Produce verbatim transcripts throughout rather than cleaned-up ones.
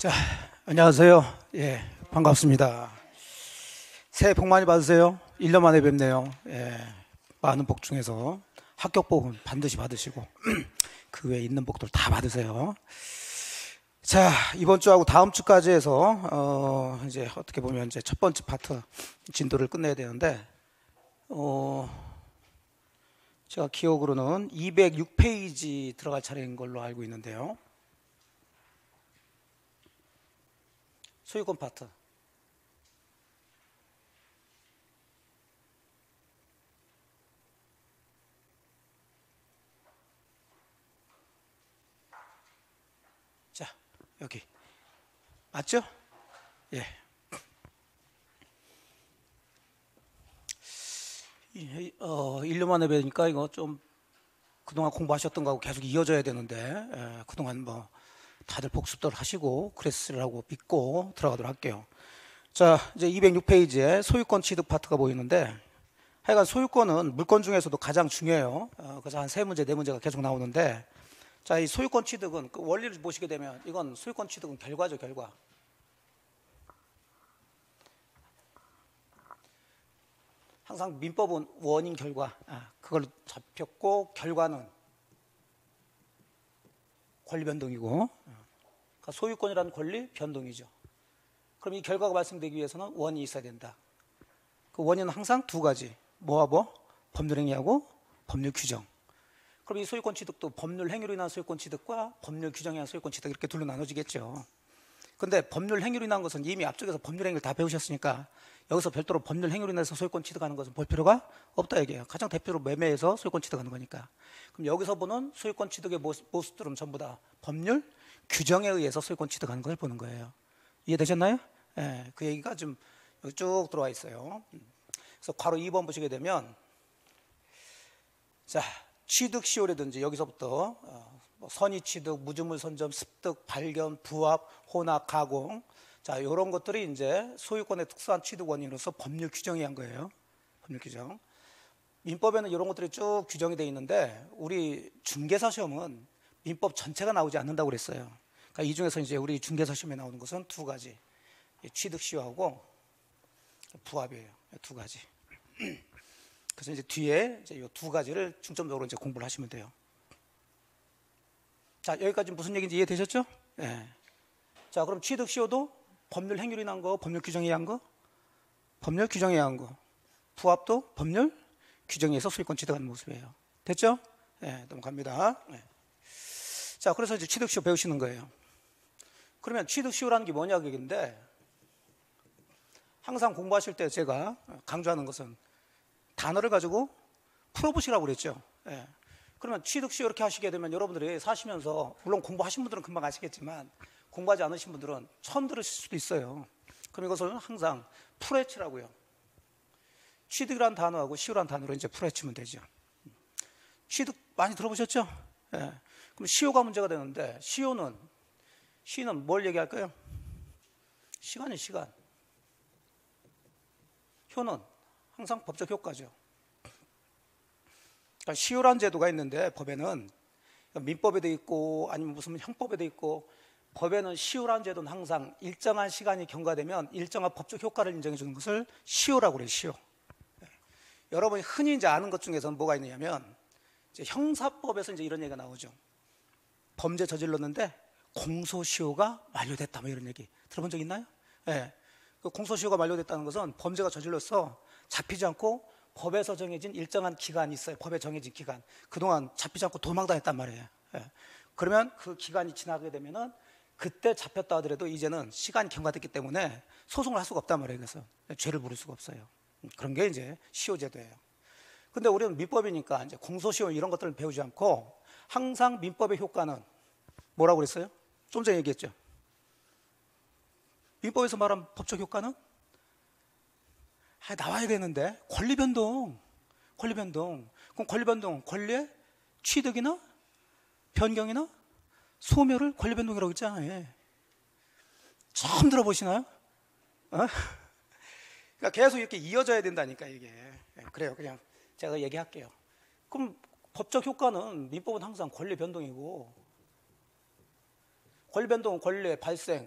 자, 안녕하세요. 예, 반갑습니다. 새해 복 많이 받으세요. 일 년 만에 뵙네요. 예, 많은 복 중에서 합격 복은 반드시 받으시고 그 외에 있는 복들 다 받으세요. 자, 이번 주하고 다음 주까지 해서 어, 이제 어떻게 보면 이제 첫 번째 파트 진도를 끝내야 되는데 어, 제가 기억으로는 이백육 페이지 들어갈 차례인 걸로 알고 있는데요. 소유권 파트. 자, 여기. 맞죠? 예. 어, 일 년 만에 뵈니까 이거 좀 그동안 공부하셨던 거하고 계속 이어져야 되는데, 예, 그동안 뭐 다들 복습들 하시고 그랬으라고 믿고 들어가도록 할게요. 자, 이제 이백육 페이지에 소유권 취득 파트가 보이는데, 하여간 소유권은 물권 중에서도 가장 중요해요. 어, 그래서 한 세 문제, 네 문제가 계속 나오는데, 자, 이 소유권 취득은 그 원리를 보시게 되면 이건 소유권 취득은 결과죠, 결과. 항상 민법은 원인 결과, 아, 그걸 잡혔고 결과는 권리 변동이고, 그러니까 소유권이라는 권리 변동이죠. 그럼 이 결과가 발생되기 위해서는 원인이 있어야 된다. 그 원인은 항상 두 가지, 뭐와 뭐? 법률 행위하고 법률 규정. 그럼 이 소유권 취득도 법률 행위로 인한 소유권 취득과 법률 규정에 의한 소유권 취득 이렇게 둘로 나눠지겠죠. 근데 법률 행위로 인한 것은 이미 앞쪽에서 법률 행위를 다 배우셨으니까 여기서 별도로 법률 행위로 인해서 소유권 취득하는 것은 볼 필요가 없다 얘기예요. 가장 대표로 매매에서 소유권 취득하는 거니까. 그럼 여기서 보는 소유권 취득의 모습, 모습들은 전부 다 법률 규정에 의해서 소유권 취득하는 것을 보는 거예요. 이해되셨나요? 예, 그 얘기가 좀 여기 쭉 들어와 있어요. 그래서 괄호 이 번 보시게 되면, 자, 취득 시효라든지 여기서부터 어, 뭐 선의 취득, 무주물 선점, 습득, 발견, 부합, 혼합, 가공, 자, 이런 것들이 이제 소유권의 특수한 취득 원인으로서 법률 규정이 한 거예요. 법률 규정. 민법에는 이런 것들이 쭉 규정이 되어 있는데 우리 중개사 시험은 민법 전체가 나오지 않는다고 그랬어요. 그러니까 이 중에서 이제 우리 중개사 시험에 나오는 것은 두 가지, 취득 시효하고 부합이에요. 두 가지. 그래서 이제 뒤에 이제 이 두 가지를 중점적으로 이제 공부를 하시면 돼요. 자, 여기까지 무슨 얘기인지 이해되셨죠? 예. 자, 그럼 취득 시효도 법률 행위로 인한 거, 법률 규정에 의한 거, 법률 규정에 의한 거. 부합도 법률 규정에 의해서 소유권 취득하는 모습이에요. 됐죠? 예, 넘어갑니다. 예. 자, 그래서 이제 취득 시효 배우시는 거예요. 그러면 취득 시효라는 게 뭐냐 그게인데, 항상 공부하실 때 제가 강조하는 것은 단어를 가지고 풀어보시라고 그랬죠. 예. 그러면 취득 시효 이렇게 하시게 되면 여러분들이 사시면서, 물론 공부하신 분들은 금방 아시겠지만 공부하지 않으신 분들은 처음 들으실 수도 있어요. 그럼 이것을 항상 풀어헤치라고요. 취득이란 단어하고 시효란 단어로 이제 풀어헤치면 되죠. 취득 많이 들어보셨죠? 예. 그럼 시효가 문제가 되는데, 시효는 시는 뭘 얘기할까요? 시간이 시간. 효는 항상 법적 효과죠. 그러니까 시효란 제도가 있는데 법에는 민법에도 있고 아니면 무슨 형법에도 있고, 법에는 시효란 제도는 항상 일정한 시간이 경과되면 일정한 법적 효과를 인정해 주는 것을 시효라고 그래요. 시효. 여러분이 흔히 이제 아는 것 중에서는 뭐가 있느냐면, 이제 형사법에서 이제 이런 얘기가 나오죠. 범죄 저질렀는데 공소시효가 만료됐다, 뭐 이런 얘기 들어본 적 있나요? 예. 그 공소시효가 만료됐다는 것은 범죄가 저질러서 잡히지 않고 법에서 정해진 일정한 기간이 있어요. 법에 정해진 기간. 그동안 잡히지 않고 도망다녔단 말이에요. 예. 그러면 그 기간이 지나게 되면은 그때 잡혔다 하더라도 이제는 시간이 경과됐기 때문에 소송을 할 수가 없단 말이에요. 그래서 죄를 물을 수가 없어요. 그런 게 이제 시효제도예요. 근데 우리는 민법이니까 이제 공소시효 이런 것들을 배우지 않고 항상 민법의 효과는 뭐라고 그랬어요? 좀 전에 얘기했죠. 민법에서 말한 법적 효과는 아, 나와야 되는데 권리 변동, 권리 변동. 그럼 권리 변동, 권리의 취득이나 변경이나 소멸을 권리 변동이라고 했잖아요. 처음 들어보시나요? 어? 그러니까 계속 이렇게 이어져야 된다니까 이게. 그래요. 그냥 제가 얘기할게요. 그럼 법적 효과는 민법은 항상 권리 변동이고, 권리 변동은 권리의 발생,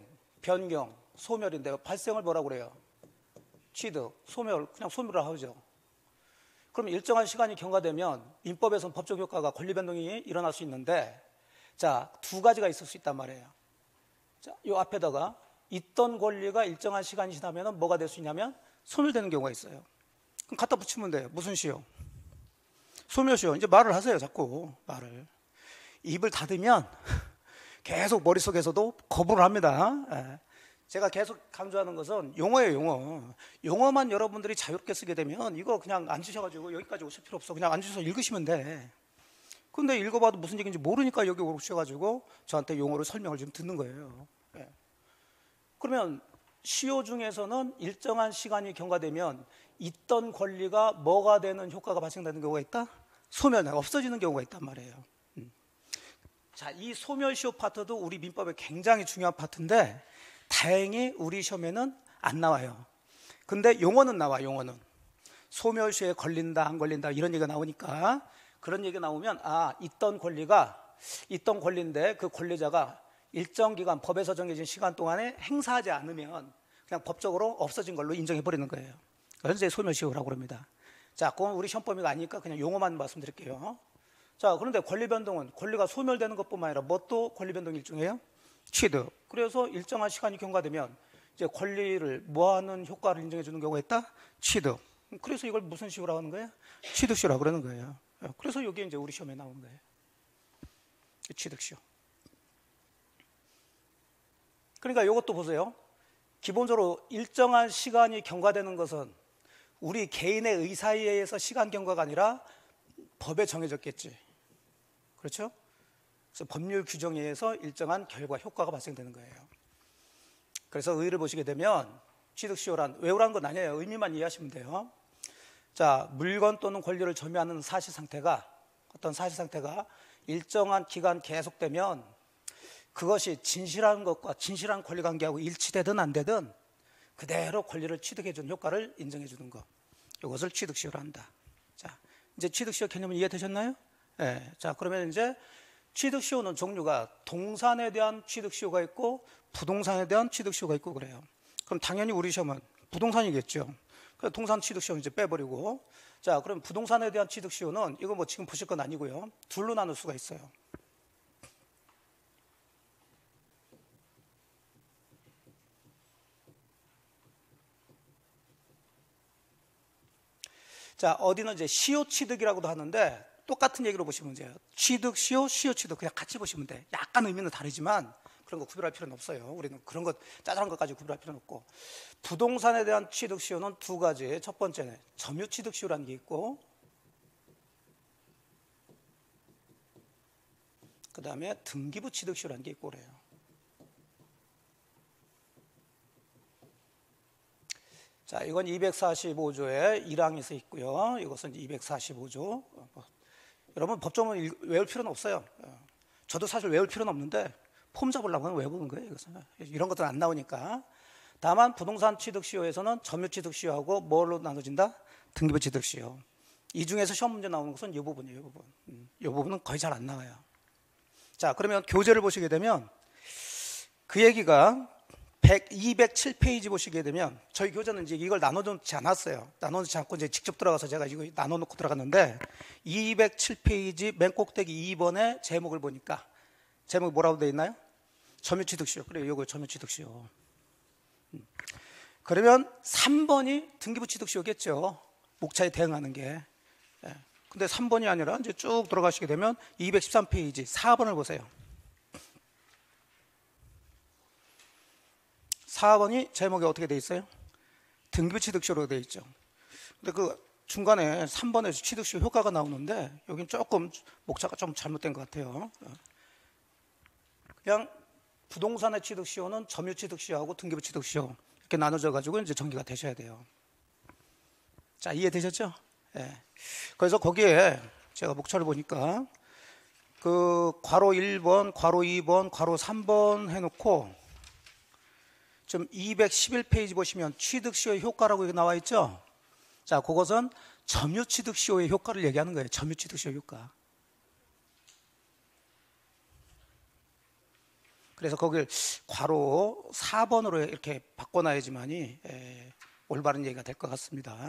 변경, 소멸인데 발생을 뭐라고 그래요? 취득, 소멸, 그냥 소멸을 하죠. 그럼 일정한 시간이 경과되면 민법에서는 법적 효과가 권리 변동이 일어날 수 있는데, 자, 두 가지가 있을 수 있단 말이에요. 자, 이 앞에다가 있던 권리가 일정한 시간이 지나면 뭐가 될 수 있냐면 소멸되는 경우가 있어요. 그럼 갖다 붙이면 돼요. 무슨 시효? 소멸시효. 이제 말을 하세요. 자꾸 말을. 입을 닫으면 계속 머릿속에서도 거부를 합니다. 예. 제가 계속 강조하는 것은 용어예요. 용어. 용어만 여러분들이 자유롭게 쓰게 되면 이거 그냥 앉으셔가지고 여기까지 오실 필요 없어. 그냥 앉으셔서 읽으시면 돼. 근데 읽어봐도 무슨 얘기인지 모르니까 여기 오셔가지고 저한테 용어를 설명을 좀 듣는 거예요. 예. 그러면 시효 중에서는 일정한 시간이 경과되면 있던 권리가 뭐가 되는 효과가 발생되는 경우가 있다? 소멸, 없어지는 경우가 있단 말이에요. 음. 자, 이 소멸시효 파트도 우리 민법의 굉장히 중요한 파트인데 다행히 우리 시험에는 안 나와요. 근데 용어는 나와. 용어는 소멸시효에 걸린다 안 걸린다 이런 얘기가 나오니까 그런 얘기가 나오면 아, 있던 권리가 있던 권리인데 그 권리자가 일정 기간 법에서 정해진 시간 동안에 행사하지 않으면 그냥 법적으로 없어진 걸로 인정해 버리는 거예요. 그래서 이제 소멸시효라고 합니다. 자, 그건 우리 시험 범위가 아니니까 그냥 용어만 말씀드릴게요. 자, 그런데 권리 변동은 권리가 소멸되는 것뿐만 아니라 뭣도 권리 변동 일종이에요? 취득. 그래서 일정한 시간이 경과되면 이제 권리를 뭐하는 효과를 인정해 주는 경우가 있다? 취득. 그래서 이걸 무슨 시효라고 하는 거예요? 취득시효라고 그러는 거예요. 그래서 이게 이제 우리 시험에 나오는 거예요. 취득시효. 그러니까 이것도 보세요. 기본적으로 일정한 시간이 경과되는 것은 우리 개인의 의사에 의해서 시간 경과가 아니라 법에 정해졌겠지. 그렇죠? 그래서 법률 규정에 의해서 일정한 결과, 효과가 발생되는 거예요. 그래서 의의를 보시게 되면 취득시효란 외우라는 건 아니에요. 의미만 이해하시면 돼요. 자, 물건 또는 권리를 점유하는 사실상태가 어떤 사실상태가 일정한 기간 계속되면 그것이 진실한 것과 진실한 권리관계하고 일치되든 안 되든 그대로 권리를 취득해 주는 효과를 인정해 주는 것. 이것을 취득시효로 한다. 자, 이제 취득시효 개념은 이해되셨나요? 네. 자, 그러면 이제 취득시효는 종류가 동산에 대한 취득시효가 있고 부동산에 대한 취득시효가 있고 그래요. 그럼 당연히 우리 시험은 부동산이겠죠. 그래서 동산 취득시효는 이제 빼버리고, 자, 그럼 부동산에 대한 취득시효는 이거 뭐 지금 보실 건 아니고요. 둘로 나눌 수가 있어요. 자, 어디는 이제 시효 취득이라고도 하는데 똑같은 얘기로 보시면 돼요. 취득, 시효, 시효 취득 그냥 같이 보시면 돼. 약간 의미는 다르지만 그런 거 구별할 필요는 없어요. 우리는 그런 것 짜잘한 것까지 구별할 필요는 없고. 부동산에 대한 취득 시효는 두 가지. 첫 번째는 점유 취득 시효라는 게 있고, 그 다음에 등기부 취득 시효라는 게 있고 그래요. 자, 이건 이백사십오 조에 일 항에서 있고요. 이것은 이백사십오 조. 여러분 법조문 외울 필요는 없어요. 저도 사실 외울 필요는 없는데 폼 잡으려고 하면 외우는 거예요. 이것은. 이런 것들은 안 나오니까. 다만 부동산 취득시효에서는 점유 취득시효하고 뭘로 나눠진다? 등기부 취득시효. 이 중에서 시험 문제 나오는 것은 이 부분이에요. 이 부분. 음, 이 부분은 거의 잘 안 나와요. 자, 그러면 교재를 보시게 되면 그 얘기가 이백칠 페이지 보시게 되면 저희 교재는 이제 이걸 나눠놓지 않았어요. 나눠놓지 않고 이제 직접 들어가서 제가 이거 나눠놓고 들어갔는데 이백칠 페이지 맨 꼭대기 이 번의 제목을 보니까 제목이 뭐라고 되어 있나요? 점유취득시효. 그래요. 이거 점유취득시효. 음. 그러면 삼 번이 등기부취득시효겠죠. 목차에 대응하는 게. 예. 근데 삼 번이 아니라 이제 쭉 들어가시게 되면 이백십삼 페이지 사 번을 보세요. 사 번이 제목이 어떻게 되어 있어요? 등기부취득시효로 되어 있죠. 근데 그 중간에 삼 번에서 취득시효 효과가 나오는데 여긴 조금 목차가 좀 잘못된 것 같아요. 그냥 부동산의 취득시효는 점유취득시효하고 등기부취득시효 이렇게 나눠져 가지고 이제 전개가 되셔야 돼요. 자, 이해되셨죠? 네. 그래서 거기에 제가 목차를 보니까 그 괄호 일 번, 괄호 이 번, 괄호 삼 번 해놓고 좀 이백십일 페이지 보시면 취득시효의 효과라고 나와 있죠? 자, 그것은 점유취득시효의 효과를 얘기하는 거예요. 점유취득시효 효과. 그래서 거길 괄호 사 번으로 이렇게 바꿔놔야지만이 에, 올바른 얘기가 될 것 같습니다.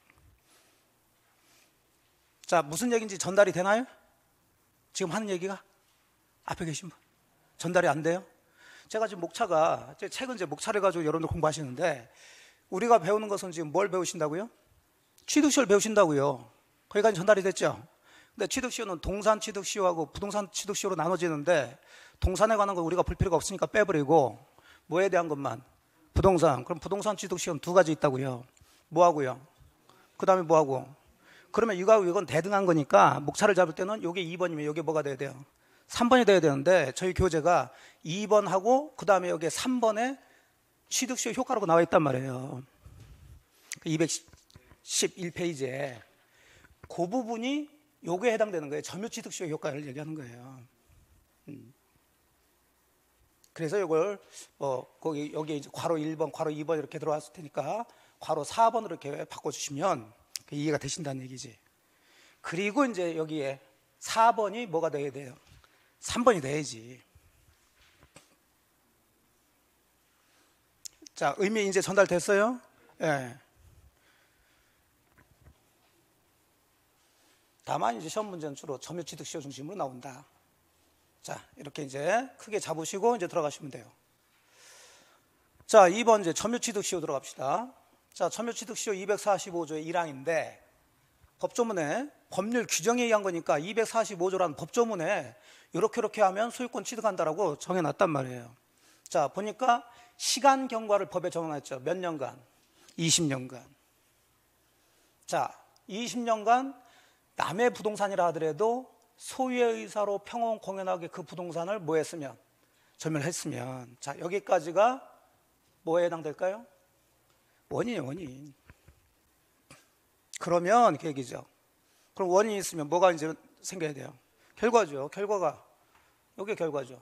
자, 무슨 얘기인지 전달이 되나요? 지금 하는 얘기가? 앞에 계신 분 전달이 안 돼요? 제가 지금 목차가, 제 책은 이제 목차를 가지고 여러분들 공부하시는데, 우리가 배우는 것은 지금 뭘 배우신다고요? 취득시효를 배우신다고요. 거기까지 전달이 됐죠? 근데 취득시효는 동산 취득시효하고 부동산 취득시효로 나눠지는데, 동산에 관한 건 우리가 볼 필요가 없으니까 빼버리고, 뭐에 대한 것만? 부동산. 그럼 부동산 취득시효는 두 가지 있다고요. 뭐하고요? 그 다음에 뭐하고? 그러면 이거하고 이건 대등한 거니까 목차를 잡을 때는 이게 이 번이면 이게 뭐가 돼야 돼요? 삼 번이 돼야 되는데, 저희 교재가 이 번하고 그 다음에 여기 삼 번에 취득시효 효과라고 나와 있단 말이에요. 이백십일 페이지에 그 부분이 요게 해당되는 거예요. 점유취득시효 효과를 얘기하는 거예요. 음. 그래서 이걸 뭐 거기 여기 이제 괄호 일 번, 괄호 이 번 이렇게 들어왔을 테니까 괄호 사 번으로 이렇게 바꿔주시면 이해가 되신다는 얘기지. 그리고 이제 여기에 사 번이 뭐가 돼야 돼요? 삼 번이 돼야지. 자, 의미 이제 전달됐어요? 예. 네. 다만 이제 시험 문제는 주로 점유취득시효 중심으로 나온다. 자, 이렇게 이제 크게 잡으시고 이제 들어가시면 돼요. 자, 이 번 이제 점유취득시효 들어갑시다. 자, 점유취득시효 이백사십오 조의 일 항인데, 법조문에 법률 규정에 의한 거니까 이백사십오 조라는 법조문에 이렇게 이렇게 하면 소유권 취득한다라고 정해놨단 말이에요. 자, 보니까 시간 경과를 법에 정해놨죠. 몇 년간? 이십 년간. 자, 이십 년간 남의 부동산이라 하더라도 소유의 의사로 평온 공연하게 그 부동산을 뭐 했으면? 점유했으면. 자, 여기까지가 뭐에 해당될까요? 원인이에요, 원인. 그러면 그 얘기죠. 그럼 원인이 있으면 뭐가 이제 생겨야 돼요? 결과죠. 결과가. 이게 결과죠.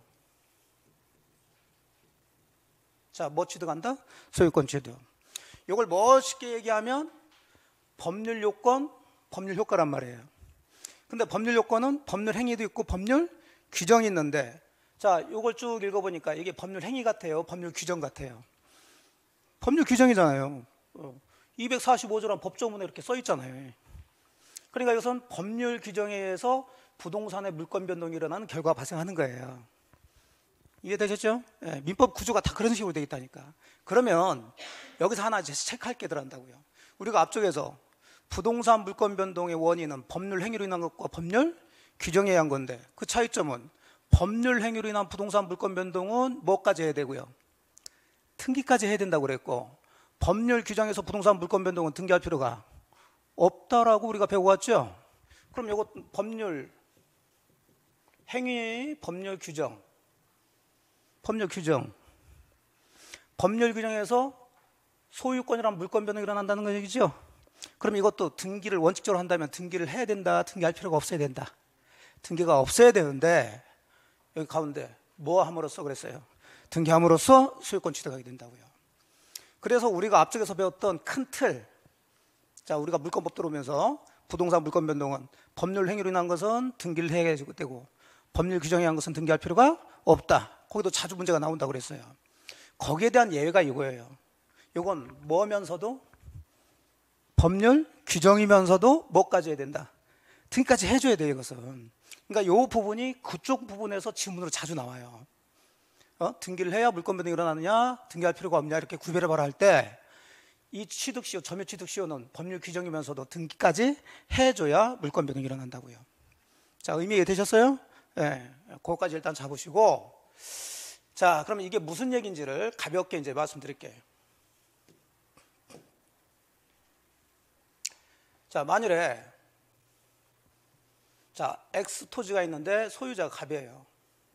자, 뭐 취득한다? 소유권 취득. 이걸 멋있게 얘기하면 법률 요건, 법률 효과란 말이에요. 근데 법률 요건은 법률 행위도 있고 법률 규정이 있는데, 자, 이걸 쭉 읽어보니까 이게 법률 행위 같아요? 법률 규정 같아요? 법률 규정이잖아요. 이백사십오 조란 법조문에 이렇게 써 있잖아요. 그러니까 이것은 법률 규정에 의해서 부동산의 물권 변동이 일어나는 결과가 발생하는 거예요. 이해되셨죠? 네, 민법 구조가 다 그런 식으로 되어 있다니까. 그러면 여기서 하나 이제 체크할 게 들어간다고요. 우리가 앞쪽에서 부동산 물권 변동의 원인은 법률 행위로 인한 것과 법률 규정에 의한 건데, 그 차이점은 법률 행위로 인한 부동산 물권 변동은 뭐까지 해야 되고요? 등기까지 해야 된다고 그랬고, 법률 규정에서 부동산 물권 변동은 등기할 필요가 없다라고 우리가 배워왔죠. 그럼 이거 법률 행위, 법률 규정, 법률 규정, 법률 규정에서 소유권이란 물권 변동이 일어난다는 거 얘기죠. 그럼 이것도 등기를 원칙적으로 한다면 등기를 해야 된다, 등기할 필요가 없어야 된다. 등기가 없어야 되는데, 여기 가운데 뭐 함으로써 그랬어요? 등기함으로써 소유권 취득하게 된다고요. 그래서 우리가 앞쪽에서 배웠던 큰 틀, 자, 우리가 물권법 들어오면서 부동산 물권 변동은 법률 행위로 인한 것은 등기를 해야 되고 법률 규정에 의한 것은 등기할 필요가 없다. 거기도 자주 문제가 나온다고 그랬어요. 거기에 대한 예외가 이거예요. 이건 뭐면서도 법률 규정이면서도 뭐까지 해야 된다? 등기까지 해줘야 돼요, 이것은. 그러니까 이 부분이 그쪽 부분에서 지문으로 자주 나와요. 어? 등기를 해야 물권 변동이 일어나느냐, 등기할 필요가 없냐, 이렇게 구별해 봐라 할 때, 이 취득시효, 점유취득시효는 법률 규정이면서도 등기까지 해줘야 물권 변동이 일어난다고요. 자, 의미 이해되셨어요? 네, 그거까지 일단 잡으시고, 자, 그럼 이게 무슨 얘기인지를 가볍게 이제 말씀드릴게요. 자, 만일에 자, X 토지가 있는데 소유자가 갑이에요.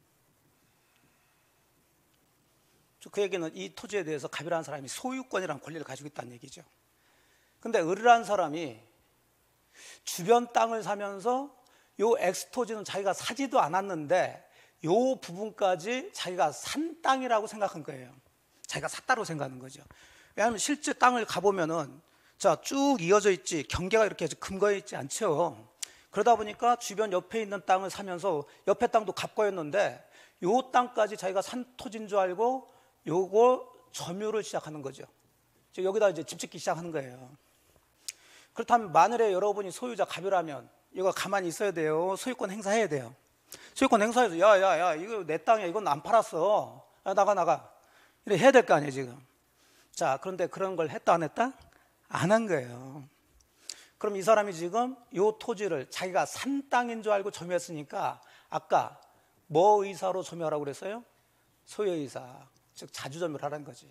그 얘기는 이 토지에 대해서 갑이라는 사람이 소유권이라는 권리를 가지고 있다는 얘기죠. 근데 을이라는 사람이 주변 땅을 사면서 요 X 토지는 자기가 사지도 않았는데 요 부분까지 자기가 산 땅이라고 생각한 거예요. 자기가 샀다고 생각하는 거죠. 왜냐하면 실제 땅을 가보면은 자, 쭉 이어져 있지, 경계가 이렇게 금거해 있지 않죠. 그러다 보니까 주변 옆에 있는 땅을 사면서 옆에 땅도 갑거였는데 요 땅까지 자기가 산 토지인 줄 알고 요거 점유를 시작하는 거죠. 즉 여기다 이제 집 짓기 시작하는 거예요. 그렇다면 만일에 여러분이 소유자 갑이라면 이거 가만히 있어야 돼요. 소유권 행사해야 돼요. 소유권 행사해서 야야야 이거 내 땅이야. 이건 안 팔았어. 야, 나가 나가. 이래 해야 될 거 아니에요 지금. 자, 그런데 그런 걸 했다 안 했다? 안 한 거예요. 그럼 이 사람이 지금 요 토지를 자기가 산 땅인 줄 알고 점유했으니까 아까 뭐 의사로 점유하라고 그랬어요? 소유의사, 즉 자주점유를 하라는 거지.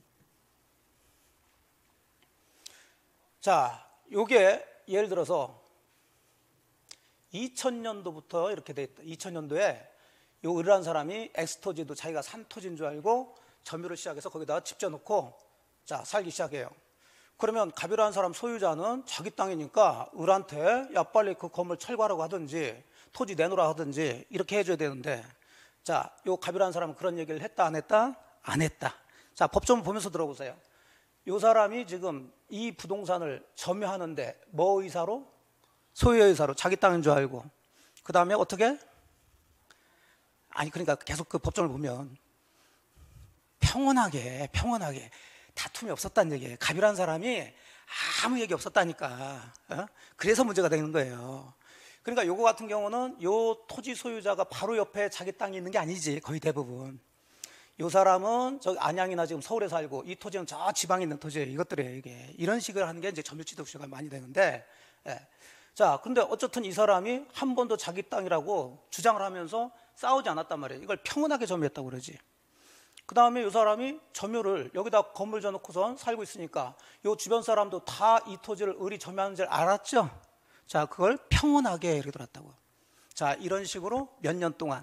자, 요게 예를 들어서 이천 년도부터 이렇게 돼 있다. 이천 년도에 요 을이라는 사람이 X토지도 자기가 산 토지인 줄 알고 점유를 시작해서 거기다가 집 져놓고 자 살기 시작해요. 그러면 갑이라는 사람 소유자는 자기 땅이니까 을한테 야 빨리 그 건물 철거하라고 하든지 토지 내놓으라 하든지 이렇게 해줘야 되는데, 자, 요 갑이라는 사람은 그런 얘기를 했다 안 했다? 안 했다. 자, 법조문 보면서 들어보세요. 요 사람이 지금 이 부동산을 점유하는데 뭐 의사로? 소유의사로 자기 땅인 줄 알고, 그 다음에 어떻게? 아니 그러니까 계속 그 법정을 보면 평온하게 평온하게 다툼이 없었다는 얘기예요. 갑이라는 사람이 아무 얘기 없었다니까. 어? 그래서 문제가 되는 거예요. 그러니까 요거 같은 경우는 요 토지 소유자가 바로 옆에 자기 땅이 있는 게 아니지. 거의 대부분 요 사람은 저 안양이나 지금 서울에 살고 이 토지는 저 지방에 있는 토지예요. 이것들이에요. 이게 이런 식을 하는 게 이제 점유취득수가 많이 되는데, 예. 자, 근데 어쨌든 이 사람이 한 번도 자기 땅이라고 주장을 하면서 싸우지 않았단 말이에요. 이걸 평온하게 점유했다고 그러지. 그 다음에 이 사람이 점유를 여기다 건물 져놓고선 살고 있으니까 이 주변 사람도 다 이 토지를 을이 점유하는 줄 알았죠. 자, 그걸 평온하게 이렇게 들었다고. 자, 이런 식으로 몇 년 동안?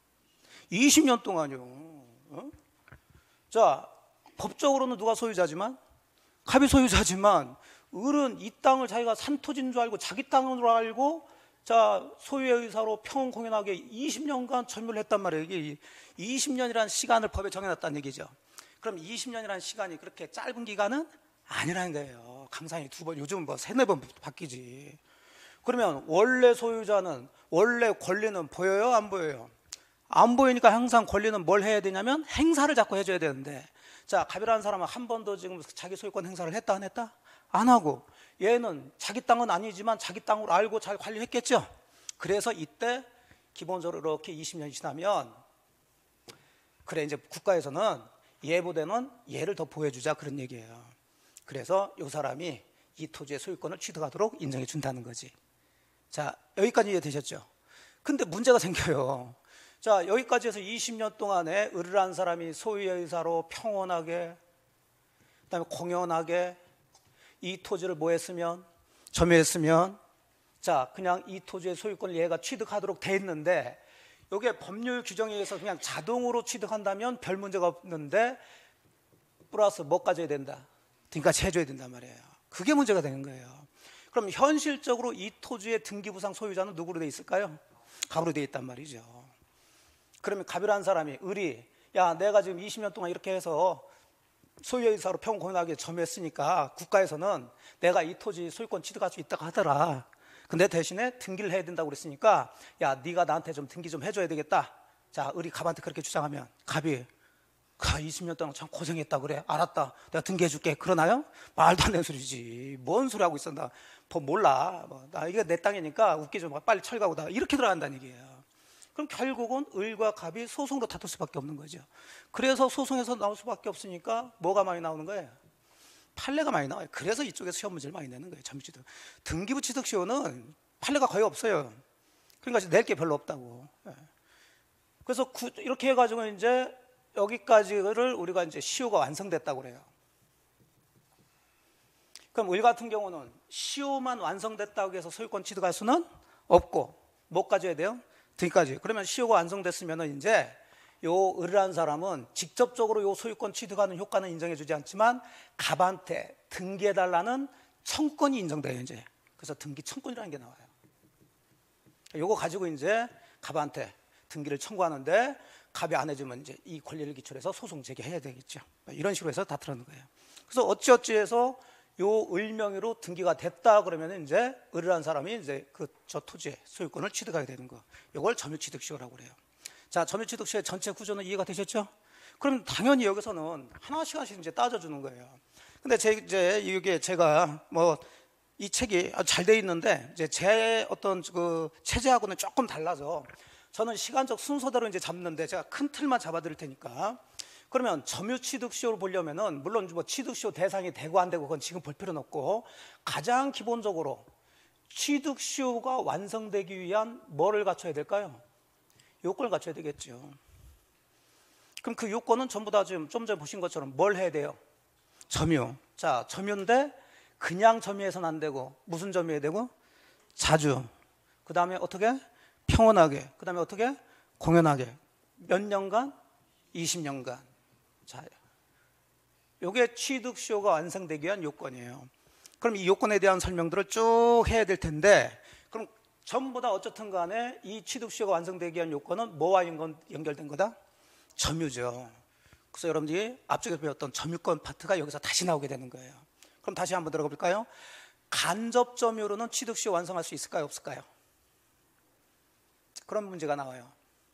이십 년 동안요. 어? 자, 법적으로는 누가 소유자지만? 갑이 소유자지만 을은 이 땅을 자기가 산 토지인 줄 알고 자기 땅으로 알고 자 소유의 의사로 평온공연하게 이십 년간 점유를 했단 말이에요. 이게 이십 년이라는 시간을 법에 정해놨다는 얘기죠. 그럼 이십 년이라는 시간이 그렇게 짧은 기간은 아니라는 거예요. 강산이 두 번, 요즘은 뭐 세네 번 바뀌지. 그러면 원래 소유자는, 원래 권리는 보여요? 안 보여요? 안 보이니까 항상 권리는 뭘 해야 되냐면 행사를 자꾸 해줘야 되는데, 자, 갑이라는 사람은 한 번도 지금 자기 소유권 행사를 했다 안 했다? 안 하고, 얘는 자기 땅은 아니지만 자기 땅으로 알고 잘 관리했겠죠. 그래서 이때 기본적으로 이렇게 이십 년이 지나면 그래 이제 국가에서는 얘보다는 얘를 더 보호해주자 그런 얘기예요. 그래서 이 사람이 이 토지의 소유권을 취득하도록 인정해 준다는 거지. 자, 여기까지 이해되셨죠? 근데 문제가 생겨요. 자, 여기까지 해서 이십 년 동안에 을이라는 사람이 소유의 의사로 평온하게, 그다음에 공연하게 이 토지를 뭐 했으면? 점유했으면, 자, 그냥 이 토지의 소유권을 얘가 취득하도록 돼 있는데, 이게 법률 규정에 의해서 그냥 자동으로 취득한다면 별 문제가 없는데, 플러스 뭐까지 해야 된다? 등기까지 해줘야 된단 말이에요. 그게 문제가 되는 거예요. 그럼 현실적으로 이 토지의 등기부상 소유자는 누구로 돼 있을까요? 갑으로 돼 있단 말이죠. 그러면 갑이라는 사람이, 을이, 야, 내가 지금 이십 년 동안 이렇게 해서 소유의 의사로 평공연하게 점유했으니까 국가에서는 내가 이 토지 소유권 취득할 수 있다고 하더라. 근데 대신에 등기를 해야 된다고 그랬으니까 야, 네가 나한테 좀 등기 좀 해줘야 되겠다. 자, 을이 갑한테 그렇게 주장하면 갑이 가 이십 년 동안 참 고생했다 그래. 알았다. 내가 등기해줄게. 그러나요? 말도 안 되는 소리지. 뭔 소리 하고 있었나? 뭐 몰라. 뭐, 나 이게 내 땅이니까 웃기지 마. 빨리 철거하고 나 이렇게 들어간다는 얘기예요. 그럼 결국은 을과 갑이 소송으로 다툴 수밖에 없는 거죠. 그래서 소송에서 나올 수밖에 없으니까 뭐가 많이 나오는 거예요? 판례가 많이 나와요. 그래서 이쪽에서 시험 문제를 많이 내는 거예요. 점유취득. 등기부 취득시효는 판례가 거의 없어요. 그러니까 낼 게 별로 없다고. 그래서 구, 이렇게 해가지고 이제 여기까지를 우리가 이제 시효가 완성됐다고 그래요. 그럼 을 같은 경우는 시효만 완성됐다고 해서 소유권 취득할 수는 없고, 뭐까지 해야 돼요? 등기까지. 그러면 시효가 완성됐으면 이제 요 을이라는 사람은 직접적으로 요 소유권 취득하는 효과는 인정해주지 않지만 갑한테 등기해달라는 청권이 인정돼요. 이제 그래서 등기 청권이라는 게 나와요. 요거 가지고 이제 갑한테 등기를 청구하는데 갑이 안 해주면 이제 이 권리를 기초해서 소송 제기해야 되겠죠. 이런 식으로 해서 다투는 거예요. 그래서 어찌어찌해서 요 을 명의로 등기가 됐다 그러면 이제 을이라는 사람이 이제 그 저 토지의 소유권을 취득하게 되는 거. 이걸 점유취득시효라고 그래요. 자, 점유취득세의 전체 구조는 이해가 되셨죠? 그럼 당연히 여기서는 하나씩 하나씩 이제 따져주는 거예요. 근데 제, 이제 이게 제가 뭐 이 책이 아주 잘 돼 있는데 이제 제 어떤 그 체제하고는 조금 달라서 저는 시간적 순서대로 이제 잡는데 제가 큰 틀만 잡아드릴 테니까. 그러면 점유취득시효를 보려면은 물론 뭐 취득시효 대상이 되고 안 되고 그건 지금 볼 필요는 없고 가장 기본적으로 취득시효가 완성되기 위한 뭐를 갖춰야 될까요? 요건을 갖춰야 되겠죠. 그럼 그 요건은 전부 다 지금 좀 전에 보신 것처럼 뭘 해야 돼요? 점유. 자, 점유인데 그냥 점유해서는 안 되고 무슨 점유해야 되고? 자주. 그 다음에 어떻게? 평온하게. 그 다음에 어떻게? 공연하게. 몇 년간? 이십 년간. 자, 요게 취득시효가 완성되기 위한 요건이에요. 그럼 이 요건에 대한 설명들을 쭉 해야 될 텐데 그럼 전부 다 어쨌든 간에 이 취득시효가 완성되기 위한 요건은 뭐와 연결된 거다? 점유죠. 그래서 여러분들이 앞쪽에 배웠던 점유권 파트가 여기서 다시 나오게 되는 거예요. 그럼 다시 한번 들어가 볼까요? 간접 점유로는 취득시효 완성할 수 있을까요? 없을까요? 그런 문제가 나와요.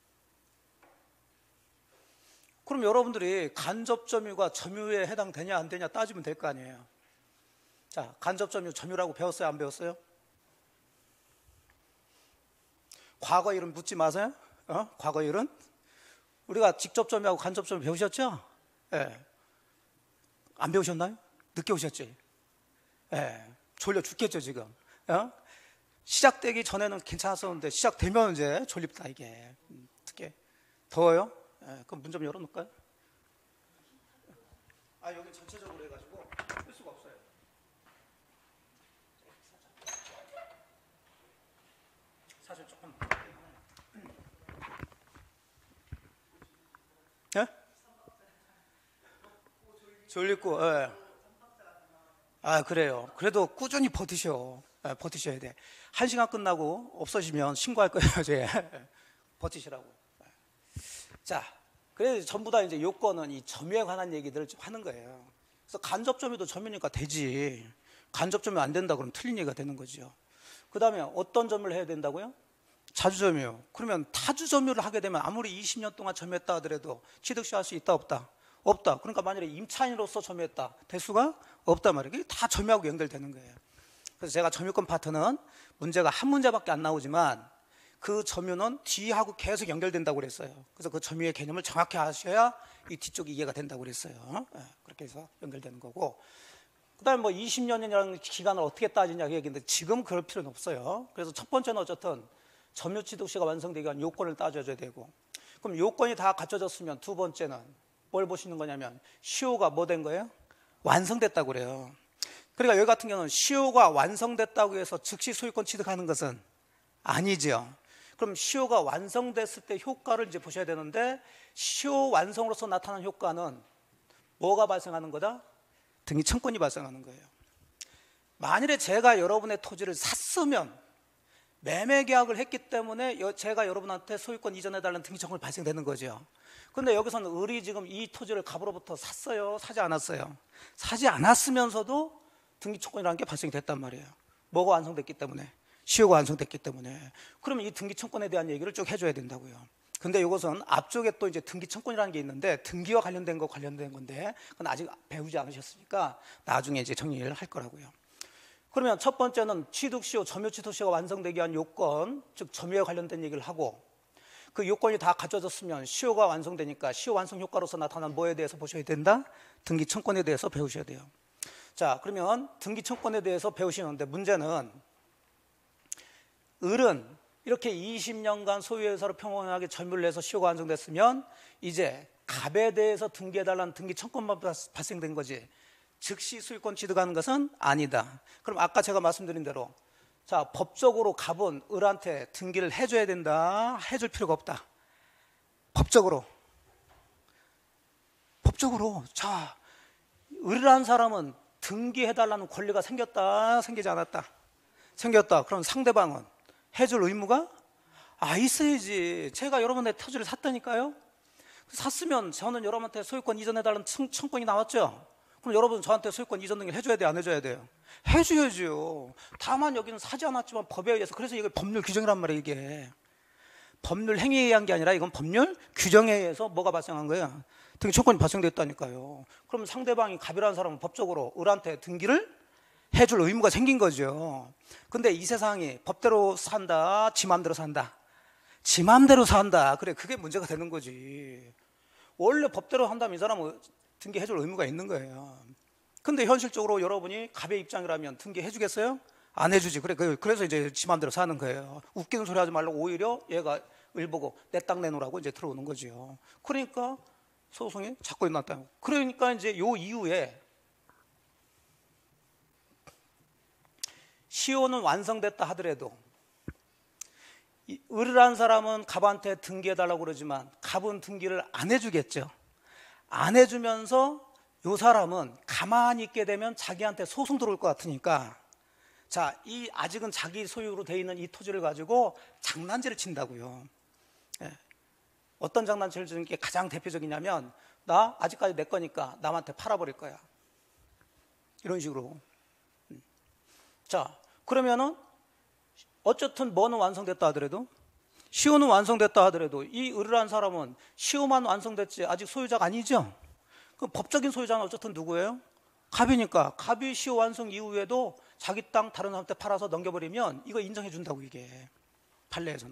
그럼 여러분들이 간접 점유가 점유에 해당되냐 안 되냐 따지면 될 거 아니에요. 자, 간접 점유 점유라고 배웠어요? 안 배웠어요? 과거 일은 묻지 마세요. 어? 과거 일은 우리가 직접 점유하고 간접 점유 배우셨죠? 예. 네. 안 배우셨나요? 늦게 오셨지? 예. 네. 졸려 죽겠죠 지금. 어? 시작되기 전에는 괜찮았었는데 시작되면 이제 졸립다 이게. 어떻게 더워요? 예. 그럼 문 좀 열어놓을까요? 아 여기 전체적으로 해가지고 쓸 수가 없어요. 사실 조금. 예? 졸리고, 예. 아, 그래요. 그래도 꾸준히 버티셔. 예, 버티셔야 돼. 한 시간 끝나고 없어지면 신고할 거예요, 이제. 버티시라고. 자, 그래서 전부 다 이제 요건은 이 점유에 관한 얘기들을 좀 하는 거예요. 그래서 간접 점유도 점유니까 되지. 간접 점유 안 된다 그러면 틀린 얘기가 되는 거죠. 그 다음에 어떤 점유를 해야 된다고요? 자주 점유. 그러면 타주 점유를 하게 되면 아무리 이십 년 동안 점유했다 하더라도 취득시효 할 수 있다 없다? 없다. 그러니까 만약에 임차인으로서 점유했다. 될 수가 없단 말이에요. 이게 다 점유하고 연결되는 거예요. 그래서 제가 점유권 파트는 문제가 한 문제밖에 안 나오지만 그 점유는 뒤하고 계속 연결된다고 그랬어요. 그래서 그 점유의 개념을 정확히 아셔야 이 뒤쪽이 이해가 된다고 그랬어요. 그렇게 해서 연결되는 거고. 그 다음에 뭐 이십 년이라는 기간을 어떻게 따지냐 그 얘기인데 지금 그럴 필요는 없어요. 그래서 첫 번째는 어쨌든 점유취득시가 완성되기 위한 요건을 따져줘야 되고, 그럼 요건이 다 갖춰졌으면 두 번째는 뭘 보시는 거냐면 시효가 뭐 된 거예요? 완성됐다고 그래요. 그러니까 여기 같은 경우는 시효가 완성됐다고 해서 즉시 소유권 취득하는 것은 아니죠. 그럼 시효가 완성됐을 때 효과를 이제 보셔야 되는데 시효 완성으로서 나타나는 효과는 뭐가 발생하는 거다? 등기 청권이 발생하는 거예요. 만일에 제가 여러분의 토지를 샀으면 매매 계약을 했기 때문에 제가 여러분한테 소유권 이전해달라는 등기 청구가 발생되는 거죠. 그런데 여기서는 을이 지금 이 토지를 갑으로부터 샀어요? 사지 않았어요? 사지 않았으면서도 등기 청구이라는 게 발생됐단 말이에요. 뭐가 완성됐기 때문에? 시효가 완성됐기 때문에. 그러면 이 등기 청구에 대한 얘기를 쭉 해줘야 된다고요. 근데 이것은 앞쪽에 또 이제 등기 청구이라는 게 있는데 등기와 관련된 거 관련된 건데 그건 아직 배우지 않으셨으니까 나중에 이제 정리를 할 거라고요. 그러면 첫 번째는 취득시효, 점유취득시효가 완성되기 위한 요건, 즉 점유에 관련된 얘기를 하고, 그 요건이 다 갖춰졌으면 시효가 완성되니까 시효 완성 효과로서 나타난 뭐에 대해서 보셔야 된다? 등기 청권에 대해서 배우셔야 돼요. 자, 그러면 등기 청권에 대해서 배우시는데 문제는 을은 이렇게 이십 년간 소유회사로 평온하게 점유를 해서 시효가 완성됐으면 이제 갑에 대해서 등기해달라는 등기 청권만 발생된 거지 즉시 소유권 취득하는 것은 아니다. 그럼 아까 제가 말씀드린 대로 자, 법적으로 갑은 을한테 등기를 해줘야 된다, 해줄 필요가 없다. 법적으로 법적으로 자, 을이라는 사람은 등기해달라는 권리가 생겼다, 생기지 않았다? 생겼다. 그럼 상대방은 해줄 의무가 아 있어야지. 제가 여러분의 토지를 샀다니까요. 샀으면 저는 여러분한테 소유권 이전해달라는 청권이 나왔죠. 그럼 여러분 저한테 소유권 이전 등기를 해줘야 돼요, 안 해줘야 돼요? 해줘야죠. 다만 여기는 사지 않았지만 법에 의해서, 그래서 이게 법률 규정이란 말이에요. 이게 법률 행위에 의한 게 아니라 이건 법률 규정에 의해서 뭐가 발생한 거예요? 등기 청구권이 발생됐다니까요. 그럼 상대방이 갑이라는 사람은 법적으로 을한테 등기를 해줄 의무가 생긴 거죠. 근데 이 세상이 법대로 산다, 지 맘대로 산다. 지 맘대로 산다. 그래, 그게 문제가 되는 거지. 원래 법대로 한다면 이 사람은 등기해줄 의무가 있는 거예요. 근데 현실적으로 여러분이 갑의 입장이라면 등기해 주겠어요? 안 해주지. 그래, 그래서 이제 지 맘대로 사는 거예요. 웃기는 소리 하지 말라고 오히려 얘가 을 보고 내 땅 내놓으라고 이제 들어오는 거죠. 그러니까 소송이 자꾸 일어났다. 그러니까 이제 요 이후에 시효는 완성됐다 하더라도 을이라는 사람은 갑한테 등기해달라고 그러지만 갑은 등기를 안 해주겠죠. 안 해주면서 요 사람은 가만히 있게 되면 자기한테 소송 들어올 것 같으니까 자, 이 아직은 자기 소유로 돼 있는 이 토지를 가지고 장난질을 친다고요. 예. 어떤 장난질을 치는 게 가장 대표적이냐면 나 아직까지 내 거니까 남한테 팔아버릴 거야. 이런 식으로. 자, 그러면은 어쨌든 뭐는 완성됐다 하더라도 시효는 완성됐다 하더라도 이 을이라는 사람은 시효만 완성됐지 아직 소유자가 아니죠. 그 법적인 소유자는 어쨌든 누구예요? 갑이니까 갑이 시효 완성 이후에도 자기 땅 다른 사람한테 팔아서 넘겨버리면 이거 인정해 준다고 이게 판례에서는.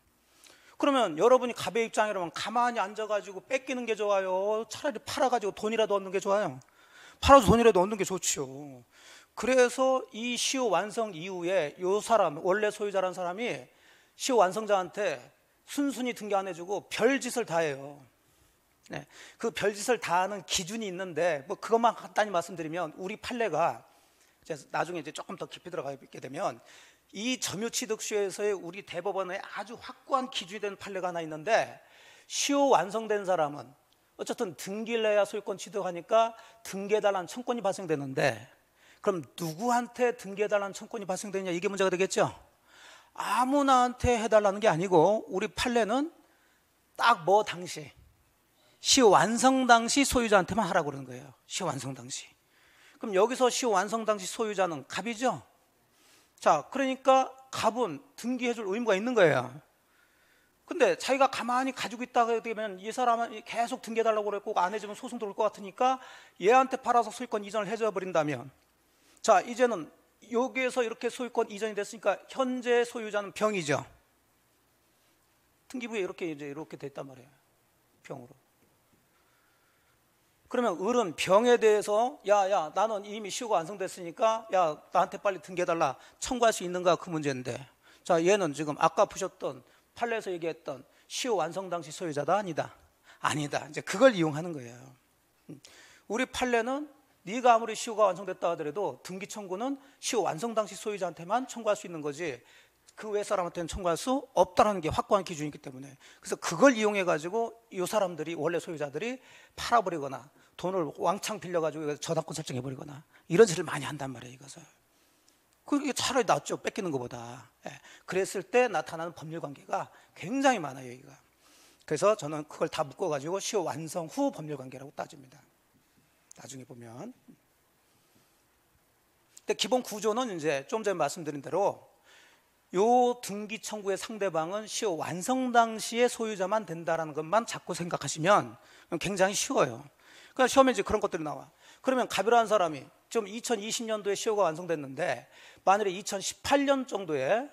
그러면 여러분이 갑의 입장이라면 가만히 앉아가지고 뺏기는 게 좋아요? 차라리 팔아가지고 돈이라도 얻는 게 좋아요? 팔아서 돈이라도 얻는 게 좋죠. 그래서 이 시효 완성 이후에 이 사람 원래 소유자라는 사람이 시효 완성자한테 순순히 등기 안 해주고 별짓을 다 해요. 네, 그 별짓을 다 하는 기준이 있는데 뭐 그것만 간단히 말씀드리면 우리 판례가 이제 나중에 이제 조금 더 깊이 들어가게 되면 이 점유취득시효에서의 우리 대법원의 아주 확고한 기준이 되는 판례가 하나 있는데 시효 완성된 사람은 어쨌든 등기를 해야 소유권 취득하니까 등기해달라는 청권이 발생되는데 그럼 누구한테 등기해달라는 청권이 발생되느냐 이게 문제가 되겠죠. 아무나한테 해달라는 게 아니고 우리 판례는 딱 뭐 당시 시효 완성 당시 소유자한테만 하라고 그러는 거예요. 시효 완성 당시. 그럼 여기서 시효 완성 당시 소유자는 갑이죠. 자, 그러니까 갑은 등기해줄 의무가 있는 거예요. 근데 자기가 가만히 가지고 있다가 되면 이 사람은 계속 등기해달라고 그랬고 안 해주면 소송 들어올 것 같으니까 얘한테 팔아서 소유권 이전을 해줘 버린다면 자, 이제는 여기에서 이렇게 소유권 이전이 됐으니까 현재 소유자는 병이죠. 등기부에 이렇게 이제 이렇게 됐단 말이에요. 병으로. 그러면 을은 병에 대해서 야야 나는 이미 시효가 완성됐으니까 야 나한테 빨리 등기해달라 청구할 수 있는가 그 문제인데 자 얘는 지금 아까 보셨던 판례에서 얘기했던 시효 완성 당시 소유자다 아니다 아니다 이제 그걸 이용하는 거예요. 우리 판례는 네가 아무리 시효가 완성됐다 하더라도 등기 청구는 시효 완성 당시 소유자한테만 청구할 수 있는 거지 그 외 사람한테는 청구할 수 없다는 게 확고한 기준이기 때문에 그래서 그걸 이용해 가지고 이 사람들이 원래 소유자들이 팔아버리거나 돈을 왕창 빌려가지고 저당권 설정해버리거나 이런 짓을 많이 한단 말이에요. 이것을 그게 차라리 낫죠. 뺏기는 것보다. 예. 그랬을 때 나타나는 법률관계가 굉장히 많아요. 여기가. 그래서 저는 그걸 다 묶어가지고 시효 완성 후 법률관계라고 따집니다. 나중에 보면. 근데 기본 구조는 이제 좀 전에 말씀드린 대로 요 등기 청구의 상대방은 시효 완성 당시의 소유자만 된다는 것만 자꾸 생각하시면 굉장히 쉬워요. 그러니까 시험에 이제 그런 것들이 나와. 그러면 갑이라는 사람이 지금 이천이십 년도에 시효가 완성됐는데 만일에 이천십팔 년 정도에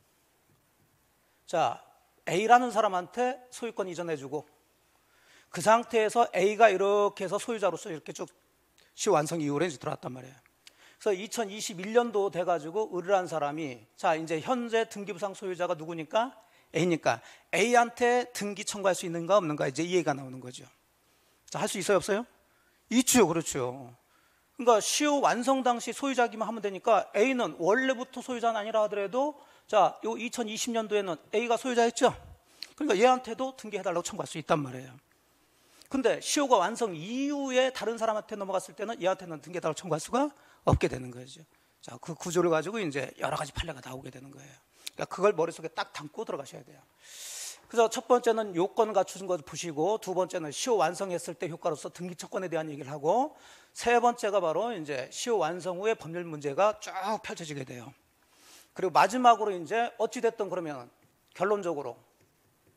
자 A라는 사람한테 소유권 이전해주고 그 상태에서 A가 이렇게 해서 소유자로서 이렇게 쭉 시효 완성 이후로 이제 들어왔단 말이에요. 그래서 이천이십일 년도 돼가지고 을이라는 사람이 자 이제 현재 등기부상 소유자가 누구니까 A니까 A한테 등기 청구할 수 있는가 없는가 이제 이 얘기가 나오는 거죠. 자, 할 수 있어요 없어요? 있죠. 그렇죠. 그러니까 시효 완성 당시 소유자기만 하면 되니까 A는 원래부터 소유자는 아니라 하더라도 자, 요 이천이십 년도에는 A가 소유자였죠. 그러니까 얘한테도 등기해달라고 청구할 수 있단 말이에요. 근데 시효가 완성 이후에 다른 사람한테 넘어갔을 때는 얘한테는 등기해달라고 청구할 수가 없게 되는 거죠. 자, 그 구조를 가지고 이제 여러 가지 판례가 나오게 되는 거예요. 그러니까 그걸 머릿속에 딱 담고 들어가셔야 돼요. 그래서 첫 번째는 요건 갖추는 거 보시고 두 번째는 시효 완성했을 때 효과로서 등기 청구권에 대한 얘기를 하고 세 번째가 바로 이제 시효 완성 후에 법률 문제가 쭉 펼쳐지게 돼요. 그리고 마지막으로 이제 어찌 됐든 그러면 결론적으로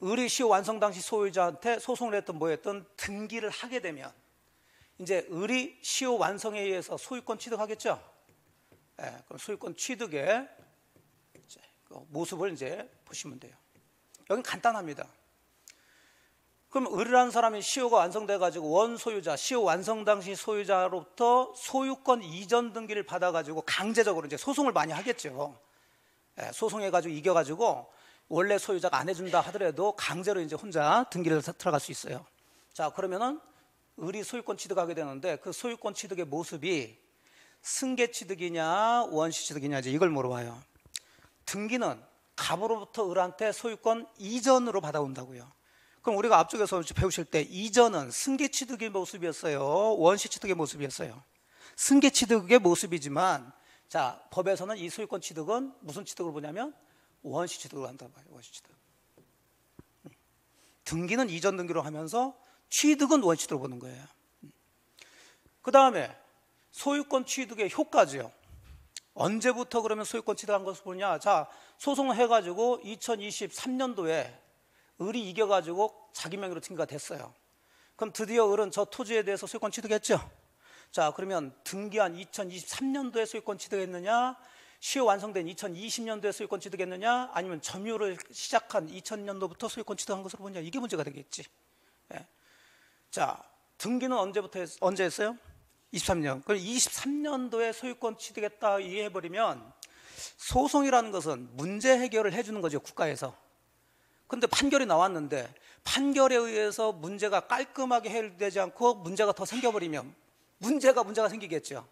을이 시효 완성 당시 소유자한테 소송을 했던 뭐였던 등기를 하게 되면 이제 을이 시효 완성에 의해서 소유권 취득하겠죠. 예, 그럼 소유권 취득의 이제 그 모습을 이제 보시면 돼요. 여긴 간단합니다. 그럼 을이라는 사람이 시효가 완성돼 가지고 원 소유자, 시효 완성 당시 소유자로부터 소유권 이전 등기를 받아 가지고 강제적으로 이제 소송을 많이 하겠죠. 예, 소송해 가지고 이겨 가지고 원래 소유자가 안 해준다 하더라도 강제로 이제 혼자 등기를 들어갈 수 있어요. 자, 그러면은 을이 소유권 취득하게 되는데 그 소유권 취득의 모습이 승계 취득이냐 원시 취득이냐 이제 이걸 물어봐요. 등기는 갑으로부터 을한테 소유권 이전으로 받아온다고요. 그럼 우리가 앞쪽에서 배우실 때 이전은 승계 취득의 모습이었어요, 원시 취득의 모습이었어요? 승계 취득의 모습이지만 자, 법에서는 이 소유권 취득은 무슨 취득으로 보냐면 원시 취득으로 한다고 봐요. 원시 취득. 등기는 이전 등기로 하면서 취득은 원시 취득으로 보는 거예요. 그 다음에 소유권 취득의 효과지요. 언제부터 그러면 소유권 취득한 것을 보냐? 자, 소송을 해가지고 이천이십삼 년도에 을이 이겨가지고 자기 명의로 등기가 됐어요. 그럼 드디어 을은 저 토지에 대해서 소유권 취득했죠. 자, 그러면 등기한 이천이십삼 년도에 소유권 취득했느냐, 시효 완성된 이천이십 년도에 소유권 취득했느냐, 아니면 점유를 시작한 이천 년도부터 소유권 취득한 것으로 보냐, 이게 문제가 되겠지. 예. 자, 등기는 언제부터 했, 언제 했어요? 이십삼 년. 그럼 이십삼 년도에 소유권 취득했다 이해해버리면 소송이라는 것은 문제 해결을 해주는 거죠, 국가에서. 근데 판결이 나왔는데 판결에 의해서 문제가 깔끔하게 해결되지 않고 문제가 더 생겨버리면 문제가 문제가 생기겠죠.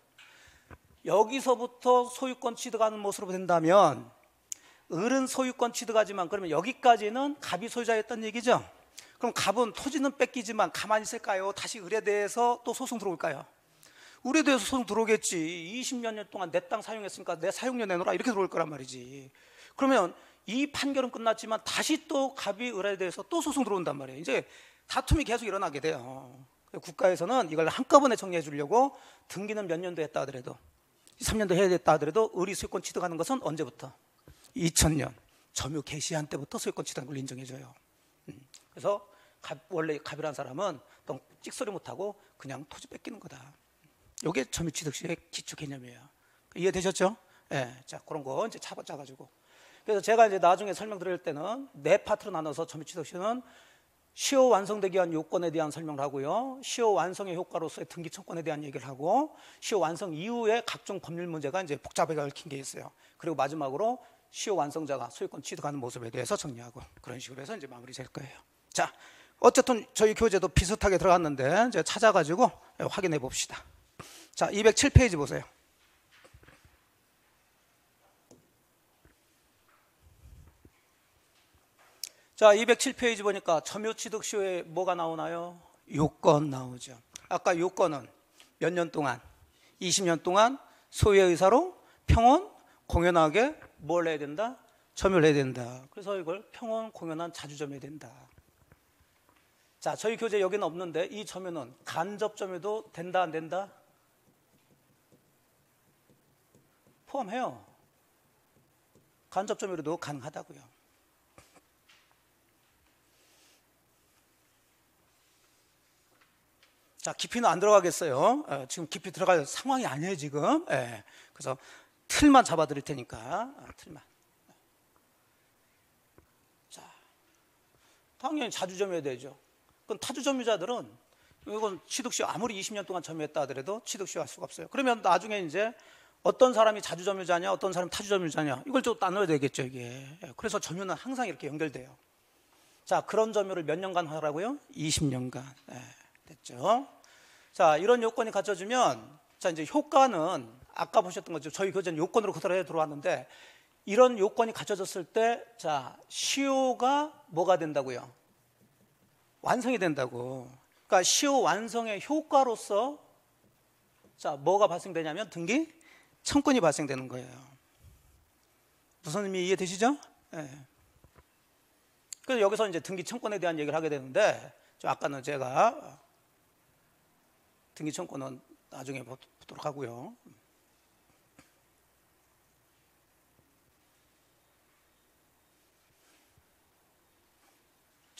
여기서부터 소유권 취득하는 모습으로 된다면 을은 소유권 취득하지만 그러면 여기까지는 갑이 소유자였던 얘기죠. 그럼 갑은 토지는 뺏기지만 가만히 있을까요? 다시 을에 대해서 또 소송 들어올까요? 을에 대해서 소송 들어오겠지. 이십몇 년 동안 내 땅 사용했으니까 내 사용료 내놓으라 이렇게 들어올 거란 말이지. 그러면 이 판결은 끝났지만 다시 또 갑이 을에 대해서 또 소송 들어온단 말이에요. 이제 다툼이 계속 일어나게 돼요. 국가에서는 이걸 한꺼번에 정리해 주려고 등기는 몇 년도 했다 하더라도 삼 년도 해야 됐다 하더라도 을이 소유권 취득하는 것은 언제부터? 이천 년 점유 개시한 때부터 소유권 취득한 걸 인정해 줘요. 그래서 갑, 원래 갑이라는 사람은 또 찍소리 못하고 그냥 토지 뺏기는 거다. 이게 점유 취득 시의 기초 개념이에요. 이해되셨죠? 예. 네, 자, 그런 거 이제 잡아가지고. 그래서 제가 이제 나중에 설명드릴 때는 네 파트로 나눠서 점유 취득 시는 시효 완성되기 위한 요건에 대한 설명을 하고요, 시효 완성의 효과로서의 등기 청구권에 대한 얘기를 하고, 시효 완성 이후에 각종 법률 문제가 이제 복잡하게 얽힌 게 있어요. 그리고 마지막으로 시효 완성자가 소유권 취득하는 모습에 대해서 정리하고, 그런 식으로 해서 이제 마무리될 거예요. 자, 어쨌든 저희 교재도 비슷하게 들어갔는데 이제 찾아가지고 확인해 봅시다. 자, 이백칠 페이지 보세요. 자, 이백칠 페이지 보니까 점유취득 시효에 뭐가 나오나요? 요건 나오죠. 아까 요건은 몇 년 동안? 이십 년 동안 소유의 의사로 평온, 공연하게 뭘 해야 된다? 점유를 해야 된다. 그래서 이걸 평온, 공연한 자주점유해야 된다. 자, 저희 교재 여기는 없는데 이 점유는 간접 점유도 된다, 안 된다? 포함해요. 간접 점유로도 가능하다고요. 자, 깊이는 안 들어가겠어요. 에, 지금 깊이 들어갈 상황이 아니에요, 지금. 에, 그래서 틀만 잡아 드릴 테니까. 아, 틀만. 자, 당연히 자주 점유해야 되죠. 그럼 타주 점유자들은 이건 취득시 아무리 이십 년 동안 점유했다 하더라도 취득시 할 수가 없어요. 그러면 나중에 이제 어떤 사람이 자주 점유자냐, 어떤 사람이 타주 점유자냐, 이걸 좀 나눠야 되겠죠, 이게. 그래서 점유는 항상 이렇게 연결돼요. 자, 그런 점유를 몇 년간 하라고요? 이십 년간. 에. 됐죠? 자, 이런 요건이 갖춰지면, 자, 이제 효과는 아까 보셨던 거죠. 저희 교재는 요건으로 그대로 들어왔는데, 이런 요건이 갖춰졌을 때, 자, 시효가 뭐가 된다고요? 완성이 된다고. 그러니까 시효 완성의 효과로서, 자, 뭐가 발생되냐면 등기 청구권이 발생되는 거예요. 무슨 의미 이해되시죠? 네. 그래서 여기서 이제 등기 청구권에 대한 얘기를 하게 되는데, 아까는 제가 등기 청구권은 나중에 보도록 하고요.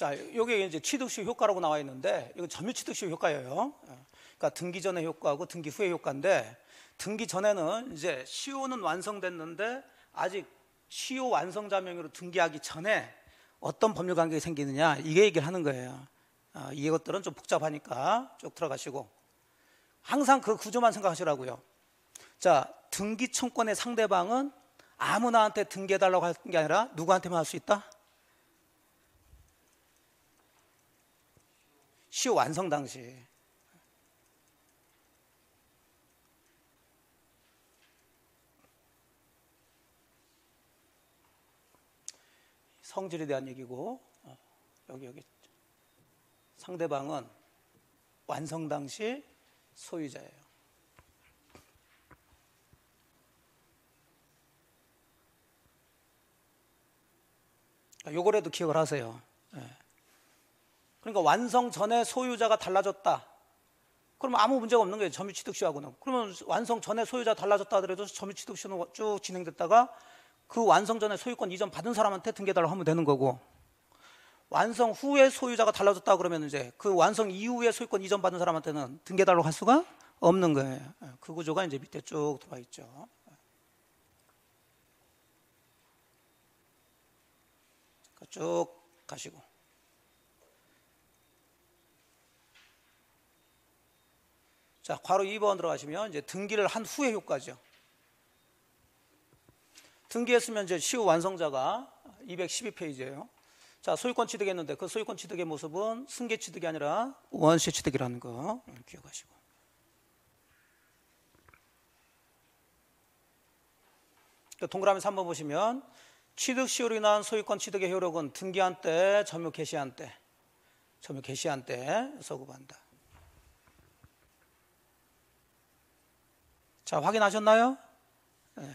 자, 여기 이제 취득시효 효과라고 나와 있는데 이건 점유취득시효 효과예요. 그러니까 등기 전의 효과하고 등기 후의 효과인데, 등기 전에는 이제 시효는 완성됐는데 아직 시효 완성자 명의로 등기하기 전에 어떤 법률 관계가 생기느냐, 이게 얘기를 하는 거예요. 아, 이것들은 좀 복잡하니까 쭉 들어가시고 항상 그 구조만 생각하시라고요. 자, 등기 청권의 상대방은 아무나한테 등기해달라고 하는 게 아니라 누구한테만 할 수 있다? 시효 완성 당시. 성질에 대한 얘기고, 어, 여기 여기 상대방은 완성 당시 소유자예요. 요거라도 기억을 하세요. 예. 그러니까 완성 전에 소유자가 달라졌다. 그러면 아무 문제가 없는 거예요. 점유취득시효하고는. 그러면 완성 전에 소유자 달라졌다 하더라도 점유취득시효는 쭉 진행됐다가 그 완성 전에 소유권 이전 받은 사람한테 등기해달라고 하면 되는 거고, 완성 후에 소유자가 달라졌다 그러면 이제 그 완성 이후에 소유권 이전 받은 사람한테는 등기해달라고 할 수가 없는 거예요. 그 구조가 이제 밑에 쭉 들어와 있죠. 쭉 가시고. 자, 괄호 이 번 들어가시면 이제 등기를 한 후의 효과죠. 등기했으면 이제 시효 완성자가 이백십이 페이지예요. 자, 소유권 취득했는데 그 소유권 취득의 모습은 승계 취득이 아니라 원시 취득이라는 거 기억하시고. 동그라미 삼 번 보시면 취득 시효로 인한 소유권 취득의 효력은 등기한 때, 점유 개시한 때, 점유 개시한 때 서구한다. 자, 확인하셨나요? 네.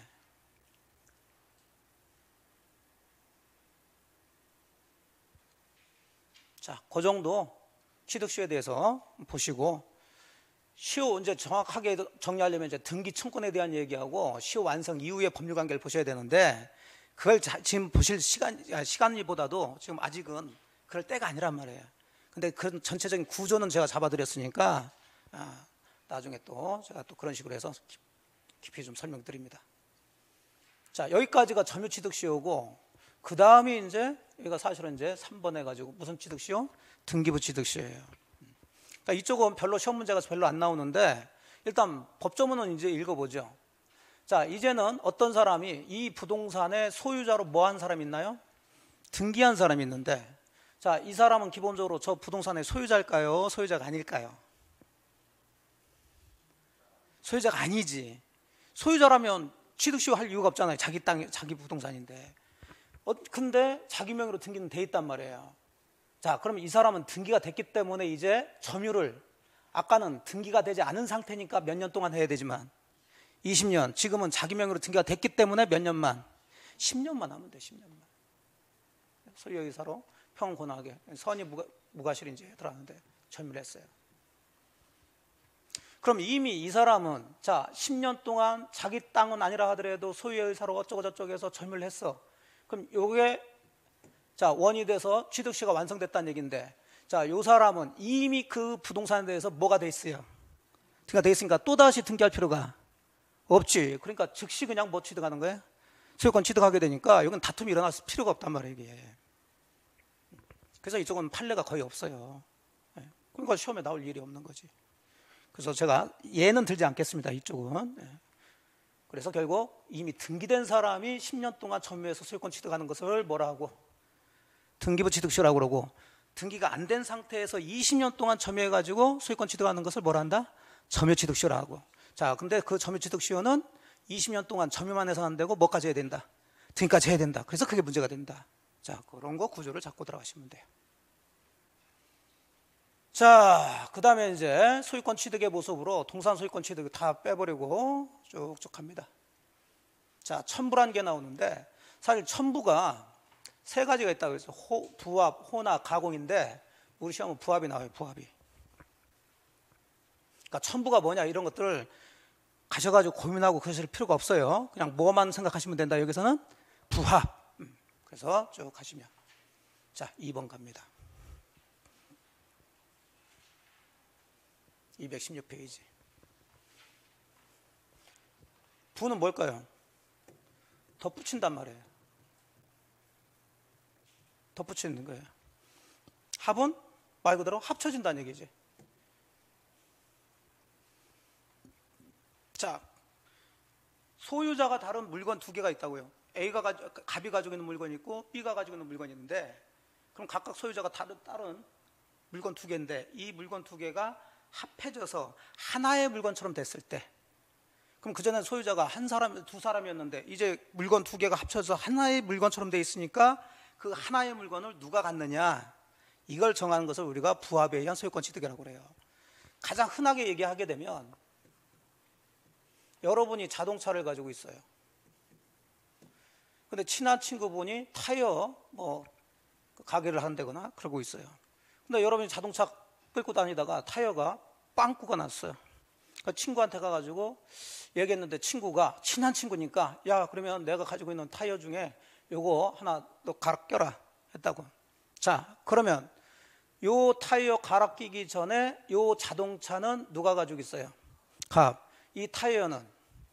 자, 그 정도 취득시효에 대해서 보시고, 시효 이제 정확하게 정리하려면 이제 등기 청권에 대한 얘기하고 시효 완성 이후의 법률 관계를 보셔야 되는데, 그걸 자, 지금 보실 시간, 시간보다도 지금 아직은 그럴 때가 아니란 말이에요. 근데 그 전체적인 구조는 제가 잡아드렸으니까 아, 나중에 또 제가 또 그런 식으로 해서 깊이 좀 설명드립니다. 자, 여기까지가 점유취득시효고, 그 다음이 이제 여기가 사실은 이제 삼 번 해가지고 무슨 취득시효? 등기부 취득시효예요. 그러니까 이쪽은 별로 시험 문제가 별로 안 나오는데 일단 법조문은 이제 읽어보죠. 자, 이제는 어떤 사람이 이 부동산의 소유자로 뭐 한 사람이 있나요? 등기한 사람이 있는데, 자, 이 사람은 기본적으로 저 부동산의 소유자일까요? 소유자가 아닐까요? 소유자가 아니지. 소유자라면 취득시효 할 이유가 없잖아요. 자기 땅, 자기 부동산인데. 어, 근데 자기 명의로 등기는 돼 있단 말이에요. 자, 그럼 이 사람은 등기가 됐기 때문에 이제 점유를, 아까는 등기가 되지 않은 상태니까 몇 년 동안 해야 되지만 이십 년, 지금은 자기 명의로 등기가 됐기 때문에 몇 년만? 십 년만 하면 돼. 십 년만. 소유의사로 평권하게 선의 무가, 무과실인지 들어가는데 점유를 했어요. 그럼 이미 이 사람은 자, 십 년 동안 자기 땅은 아니라 하더라도 소유의사로 어쩌고 저쩌고 해서 점유를 했어. 그럼 요게 자, 원이 돼서 취득시효가 완성됐다는 얘기인데, 자, 요 사람은 이미 그 부동산에 대해서 뭐가 돼 있어요? 등기가 돼 있으니까 또다시 등기할 필요가 없지. 그러니까 즉시 그냥 뭐 취득하는 거예요? 소유권 취득하게 되니까 여기는 다툼이 일어날 필요가 없단 말이에요, 이게. 그래서 이쪽은 판례가 거의 없어요. 그러니까 시험에 나올 일이 없는 거지. 그래서 제가 예는 들지 않겠습니다, 이쪽은. 그래서 결국 이미 등기된 사람이 십 년 동안 점유해서 소유권 취득하는 것을 뭐라 하고? 등기부 취득시효라고 그러고, 등기가 안 된 상태에서 이십 년 동안 점유해가지고 소유권 취득하는 것을 뭐라 한다? 점유취득시효라고 하고. 자, 근데 그 점유취득시효는 이십 년 동안 점유만 해서 안 되고 뭐까지 해야 된다? 등기까지 해야 된다. 그래서 그게 문제가 된다. 자, 그런 거 구조를 잡고 들어가시면 돼요. 자, 그 다음에 이제 소유권 취득의 모습으로 동산 소유권 취득 다 빼버리고 쭉쭉 갑니다. 자, 첨부란 게 나오는데 사실 첨부가 세 가지가 있다고 해서 호, 부합, 호납, 가공인데 우리 시험은 부합이 나와요. 부합이. 그러니까 첨부가 뭐냐 이런 것들을 가셔가지고 고민하고 그러실 필요가 없어요. 그냥 뭐만 생각하시면 된다. 여기서는 부합. 그래서 쭉 가시면 자, 이 번 갑니다. 이백십육 페이지. 부는 뭘까요? 덧붙인단 말이에요. 덧붙이는 거예요. 합은 말 그대로 합쳐진다는 얘기지. 자, 소유자가 다른 물건 두 개가 있다고요. A가 가지, 갑이 가지고 있는 물건이 있고 B가 가지고 있는 물건이 있는데, 그럼 각각 소유자가 다른, 다른 물건 두 개인데 이 물건 두 개가 합해져서 하나의 물건처럼 됐을 때, 그럼 그전에 소유자가 한 사람, 두 사람이었는데 이제 물건 두 개가 합쳐서 하나의 물건처럼 돼 있으니까 그 하나의 물건을 누가 갖느냐, 이걸 정하는 것을 우리가 부합에 의한 소유권 취득이라고 그래요. 가장 흔하게 얘기하게 되면, 여러분이 자동차를 가지고 있어요. 근데 친한 친구분이 타이어 뭐 가게를 한다거나 그러고 있어요. 근데 여러분이 자동차 끌고 다니다가 타이어가 빵꾸가 났어요. 그러니까 친구한테 가가지고 얘기했는데, 친구가 친한 친구니까 야, 그러면 내가 가지고 있는 타이어 중에 요거 하나 너 갈아 껴라 했다고. 자, 그러면 요 타이어 갈아 끼기 전에 요 자동차는 누가 가지고 있어요? 갑. 이 타이어는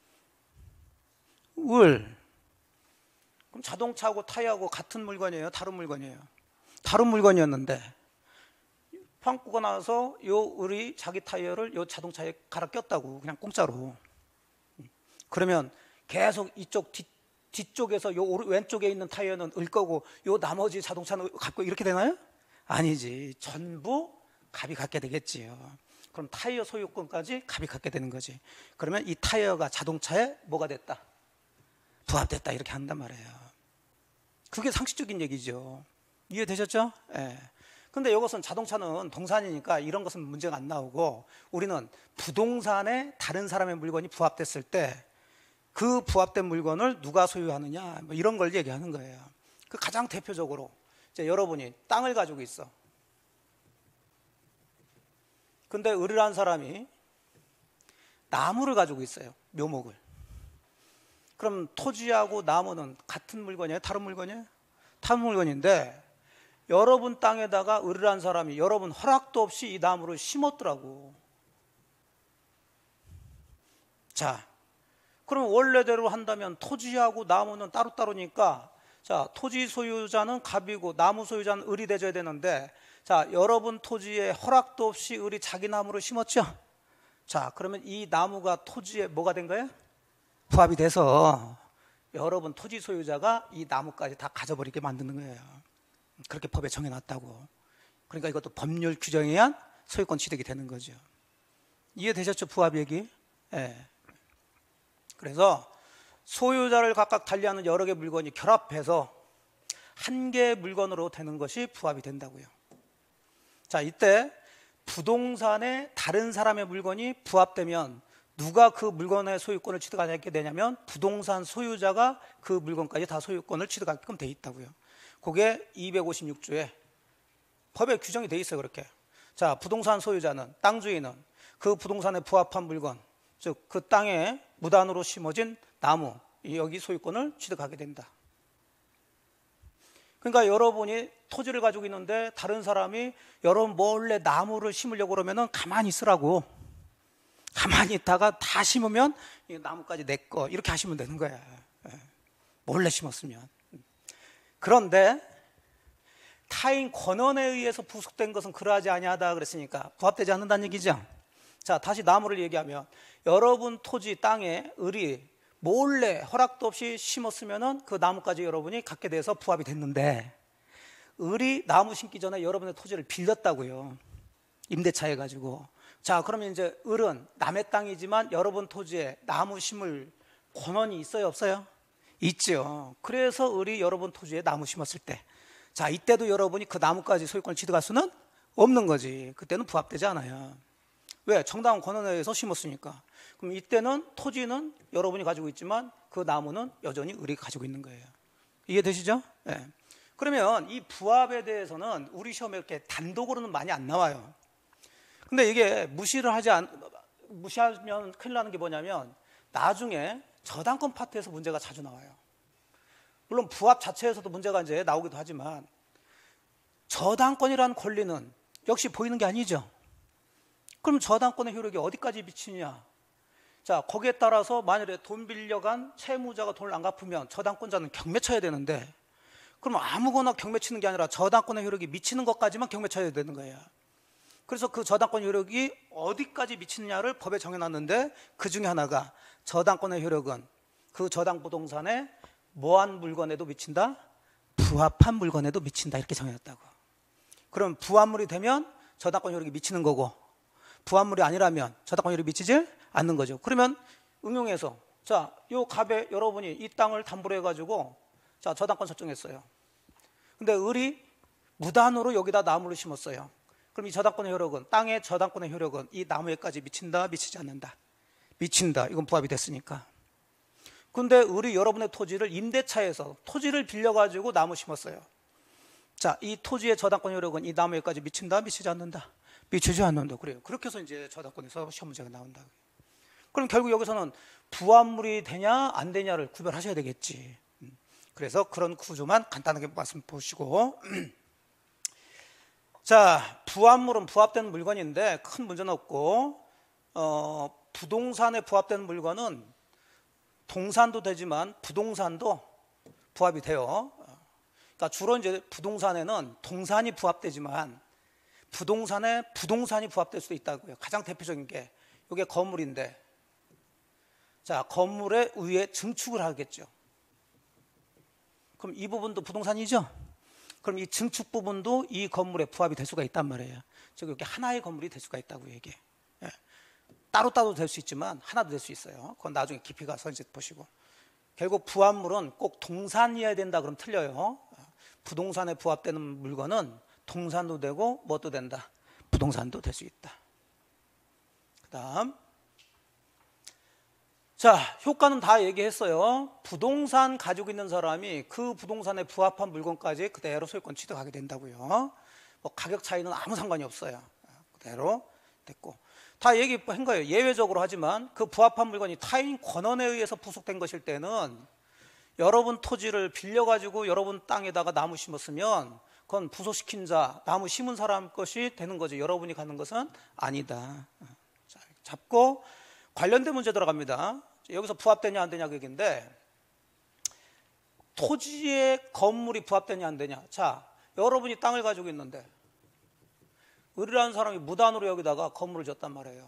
을. 그럼 자동차하고 타이어하고 같은 물건이에요? 다른 물건이에요? 다른 물건이었는데 빵꾸가 나서 요 을이 자기 타이어를 요 자동차에 갈아 꼈다고, 그냥 공짜로. 그러면 계속 이쪽 뒤, 뒤쪽에서 요 왼쪽에 있는 타이어는 을 거고 요 나머지 자동차는 갖고 이렇게 되나요? 아니지. 전부 갑이 갖게 되겠지요. 그럼 타이어 소유권까지 갑이 갖게 되는 거지. 그러면 이 타이어가 자동차에 뭐가 됐다? 부합됐다, 이렇게 한단 말이에요. 그게 상식적인 얘기죠. 이해되셨죠? 예. 근데 이것은 자동차는 동산이니까 이런 것은 문제가 안 나오고, 우리는 부동산에 다른 사람의 물건이 부합됐을 때 그 부합된 물건을 누가 소유하느냐, 뭐 이런 걸 얘기하는 거예요. 그 가장 대표적으로 이제 여러분이 땅을 가지고 있어. 근데 을이라는 사람이 나무를 가지고 있어요. 묘목을. 그럼 토지하고 나무는 같은 물건이에요? 다른 물건이에요? 다른 물건인데 여러분 땅에다가 을이라는 사람이 여러분 허락도 없이 이 나무를 심었더라고. 자, 그럼 원래대로 한다면 토지하고 나무는 따로따로니까, 자, 토지 소유자는 갑이고 나무 소유자는 을이 돼줘야 되는데, 자, 여러분 토지에 허락도 없이 을이 자기 나무를 심었죠? 자, 그러면 이 나무가 토지에 뭐가 된 거예요? 부합이 돼서 여러분 토지 소유자가 이 나무까지 다 가져버리게 만드는 거예요. 그렇게 법에 정해놨다고. 그러니까 이것도 법률 규정에 의한 소유권 취득이 되는 거죠. 이해되셨죠? 부합 얘기? 예. 그래서 소유자를 각각 달리하는 여러 개의 물건이 결합해서 한 개의 물건으로 되는 것이 부합이 된다고요. 자, 이때 부동산에 다른 사람의 물건이 부합되면 누가 그 물건의 소유권을 취득하게 되냐면 부동산 소유자가 그 물건까지 다 소유권을 취득하게끔 돼 있다고요. 그게 이백오십육 조에 법에 규정이 돼 있어요. 그렇게. 자, 부동산 소유자는, 땅 주인은 그 부동산에 부합한 물건, 즉 그 땅에 무단으로 심어진 나무, 여기 소유권을 취득하게 된다. 그러니까 여러분이 토지를 가지고 있는데 다른 사람이 여러분 몰래 나무를 심으려고 그러면은 가만히 있으라고. 가만히 있다가 다 심으면 이 나무까지 내 거, 이렇게 하시면 되는 거야. 몰래 심었으면. 그런데 타인 권한에 의해서 부속된 것은 그러하지 아니하다 그랬으니까 부합되지 않는다는 얘기죠. 자, 다시 나무를 얘기하면 여러분 토지 땅에 을이 몰래 허락도 없이 심었으면은 그 나무까지 여러분이 갖게 돼서 부합이 됐는데, 을이 나무 심기 전에 여러분의 토지를 빌렸다고요. 임대차 해가지고. 자, 그러면 이제 을은 남의 땅이지만 여러분 토지에 나무 심을 권한이 있어요, 없어요? 있죠. 그래서 을이 여러분 토지에 나무 심었을 때, 자, 이때도 여러분이 그 나무까지 소유권을 취득할 수는 없는 거지. 그때는 부합되지 않아요. 왜? 정당한 권한에 의해서 심었으니까. 그럼 이때는 토지는 여러분이 가지고 있지만 그 나무는 여전히 을이 가지고 있는 거예요. 이해되시죠? 네. 그러면 이 부합에 대해서는 우리 시험에 이렇게 단독으로는 많이 안 나와요. 근데 이게 무시를 하지 않, 무시하면 큰일 나는 게 뭐냐면 나중에 저당권 파트에서 문제가 자주 나와요. 물론 부합 자체에서도 문제가 이제 나오기도 하지만 저당권이라는 권리는 역시 보이는 게 아니죠. 그럼 저당권의 효력이 어디까지 미치냐? 자, 거기에 따라서 만일에 돈 빌려간 채무자가 돈을 안 갚으면 저당권자는 경매 쳐야 되는데, 그럼 아무거나 경매 치는 게 아니라 저당권의 효력이 미치는 것까지만 경매 쳐야 되는 거예요. 그래서 그 저당권 효력이 어디까지 미치느냐를 법에 정해놨는데, 그 중에 하나가 저당권의 효력은 그 저당 부동산에 뭐한 물건에도 미친다? 부합한 물건에도 미친다. 이렇게 정해놨다고. 그럼 부합물이 되면 저당권 효력이 미치는 거고, 부합물이 아니라면 저당권 효력이 미치질 않는 거죠. 그러면 응용해서, 자, 요 갑에 여러분이 이 땅을 담보로 해가지고 자, 저당권 설정했어요. 근데 을이 무단으로 여기다 나무를 심었어요. 그럼 이 저당권의 효력은, 땅의 저당권의 효력은 이 나무에까지 미친다, 미치지 않는다? 미친다. 이건 부합이 됐으니까. 근데 을이 여러분의 토지를 임대차에서 토지를 빌려가지고 나무 심었어요. 자, 이 토지의 저당권 효력은 이 나무에까지 미친다, 미치지 않는다? 미치지 않는다. 그래요. 그렇게 해서 이제 저당권에서 시험 문제가 나온다. 그럼 결국 여기서는 부합물이 되냐, 안 되냐를 구별하셔야 되겠지. 그래서 그런 구조만 간단하게 말씀 보시고. 자, 부합물은 부합된 물건인데 큰 문제는 없고, 어, 부동산에 부합된 물건은 동산도 되지만 부동산도 부합이 돼요. 그러니까 주로 이제 부동산에는 동산이 부합되지만 부동산에 부동산이 부합될 수도 있다고요. 가장 대표적인 게 이게 건물인데, 자, 건물의 위에 증축을 하겠죠. 그럼 이 부분도 부동산이죠. 그럼 이 증축 부분도 이 건물에 부합이 될 수가 있단 말이에요. 즉 이렇게 하나의 건물이 될 수가 있다고요. 이게 예. 따로 따로 될 수 있지만 하나도 될 수 있어요. 그건 나중에 깊이 가서 이제 보시고. 결국 부합물은 꼭 동산이어야 된다 그럼 틀려요. 부동산에 부합되는 물건은 동산도 되고 뭣도 된다? 부동산도 될 수 있다. 그 다음, 자, 효과는 다 얘기했어요. 부동산 가지고 있는 사람이 그 부동산에 부합한 물건까지 그대로 소유권 취득하게 된다고요. 뭐 가격 차이는 아무 상관이 없어요. 그대로 됐고, 다 얘기한 거예요. 예외적으로 하지만 그 부합한 물건이 타인 권한에 의해서 부속된 것일 때는, 여러분 토지를 빌려가지고 여러분 땅에다가 나무 심었으면 그건 부속시킨 자, 나무 심은 사람 것이 되는 거죠. 여러분이 가는 것은 아니다. 자, 잡고 관련된 문제 들어갑니다. 여기서 부합되냐 안 되냐 그 얘기인데, 토지에 건물이 부합되냐 안 되냐. 자, 여러분이 땅을 가지고 있는데 을이라는 사람이 무단으로 여기다가 건물을 졌단 말이에요.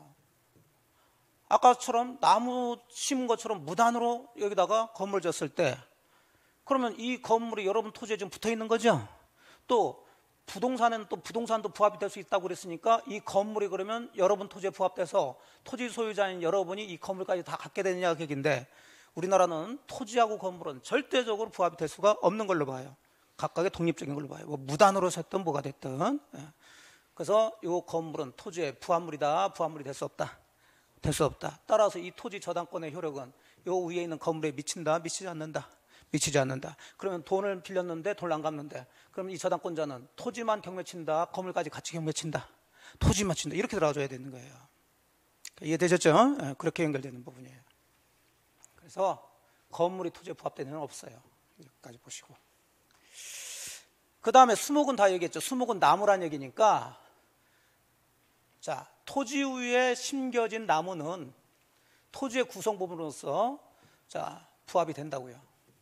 아까처럼 나무 심은 것처럼 무단으로 여기다가 건물을 졌을 때, 그러면 이 건물이 여러분 토지에 지금 붙어 있는 거죠. 또 부동산에는 또 부동산도 부합이 될 수 있다고 그랬으니까 이 건물이 그러면 여러분 토지에 부합돼서 토지 소유자인 여러분이 이 건물까지 다 갖게 되느냐 그 얘기인데, 우리나라는 토지하고 건물은 절대적으로 부합이 될 수가 없는 걸로 봐요. 각각의 독립적인 걸로 봐요. 뭐 무단으로 샀든 뭐가 됐든. 그래서 이 건물은 토지에 부합물이다, 부합물이 될 수 없다, 될 수 없다. 따라서 이 토지 저당권의 효력은 이 위에 있는 건물에 미친다, 미치지 않는다, 미치지 않는다. 그러면 돈을 빌렸는데 돈을 안 갚는데, 그럼 이 저당권자는 토지만 경매친다, 건물까지 같이 경매친다, 토지만 친다, 이렇게 들어가줘야 되는 거예요. 이해되셨죠? 네, 그렇게 연결되는 부분이에요. 그래서 건물이 토지에 부합되는 건 없어요. 여기까지 보시고. 그 다음에 수목은 다 얘기했죠. 수목은 나무란 얘기니까, 자, 토지 위에 심겨진 나무는 토지의 구성 부분으로서 자, 부합이 된다고요.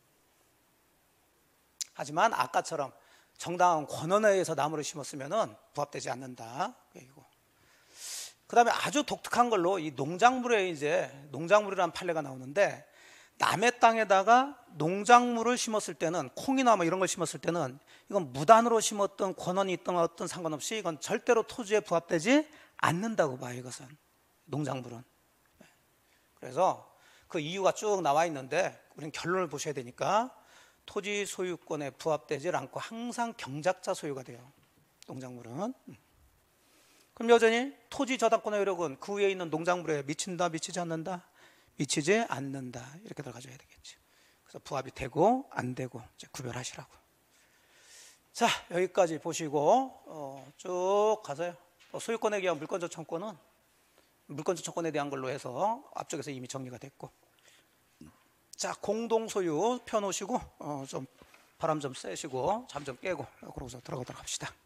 하지만 아까처럼 정당한 권한에 의해서 나무를 심었으면 부합되지 않는다. 그 다음에 아주 독특한 걸로 이 농작물에 이제 농작물이라는 판례가 나오는데, 남의 땅에다가 농작물을 심었을 때는, 콩이나 뭐 이런 걸 심었을 때는 이건 무단으로 심었던 권한이 있던 어떤 상관없이 이건 절대로 토지에 부합되지 않는다고 봐요. 이것은 농작물은. 그래서 그 이유가 쭉 나와 있는데 우리는 결론을 보셔야 되니까, 토지 소유권에 부합되지 않고 항상 경작자 소유가 돼요. 농작물은. 그럼 여전히 토지 저당권의 효력은 그 위에 있는 농작물에 미친다, 미치지 않는다? 미치지 않는다. 이렇게 들어가줘야 되겠죠. 그래서 부합이 되고 안 되고 이제 구별하시라고. 자, 여기까지 보시고 어, 쭉 가서요. 어, 소유권에 대한 물권저청권은 물권저청권에 대한 걸로 해서 앞쪽에서 이미 정리가 됐고, 자, 공동소유 펴놓으시고 어, 좀 바람 좀 쐬시고 잠 좀 깨고 그러고서 들어가도록 합시다.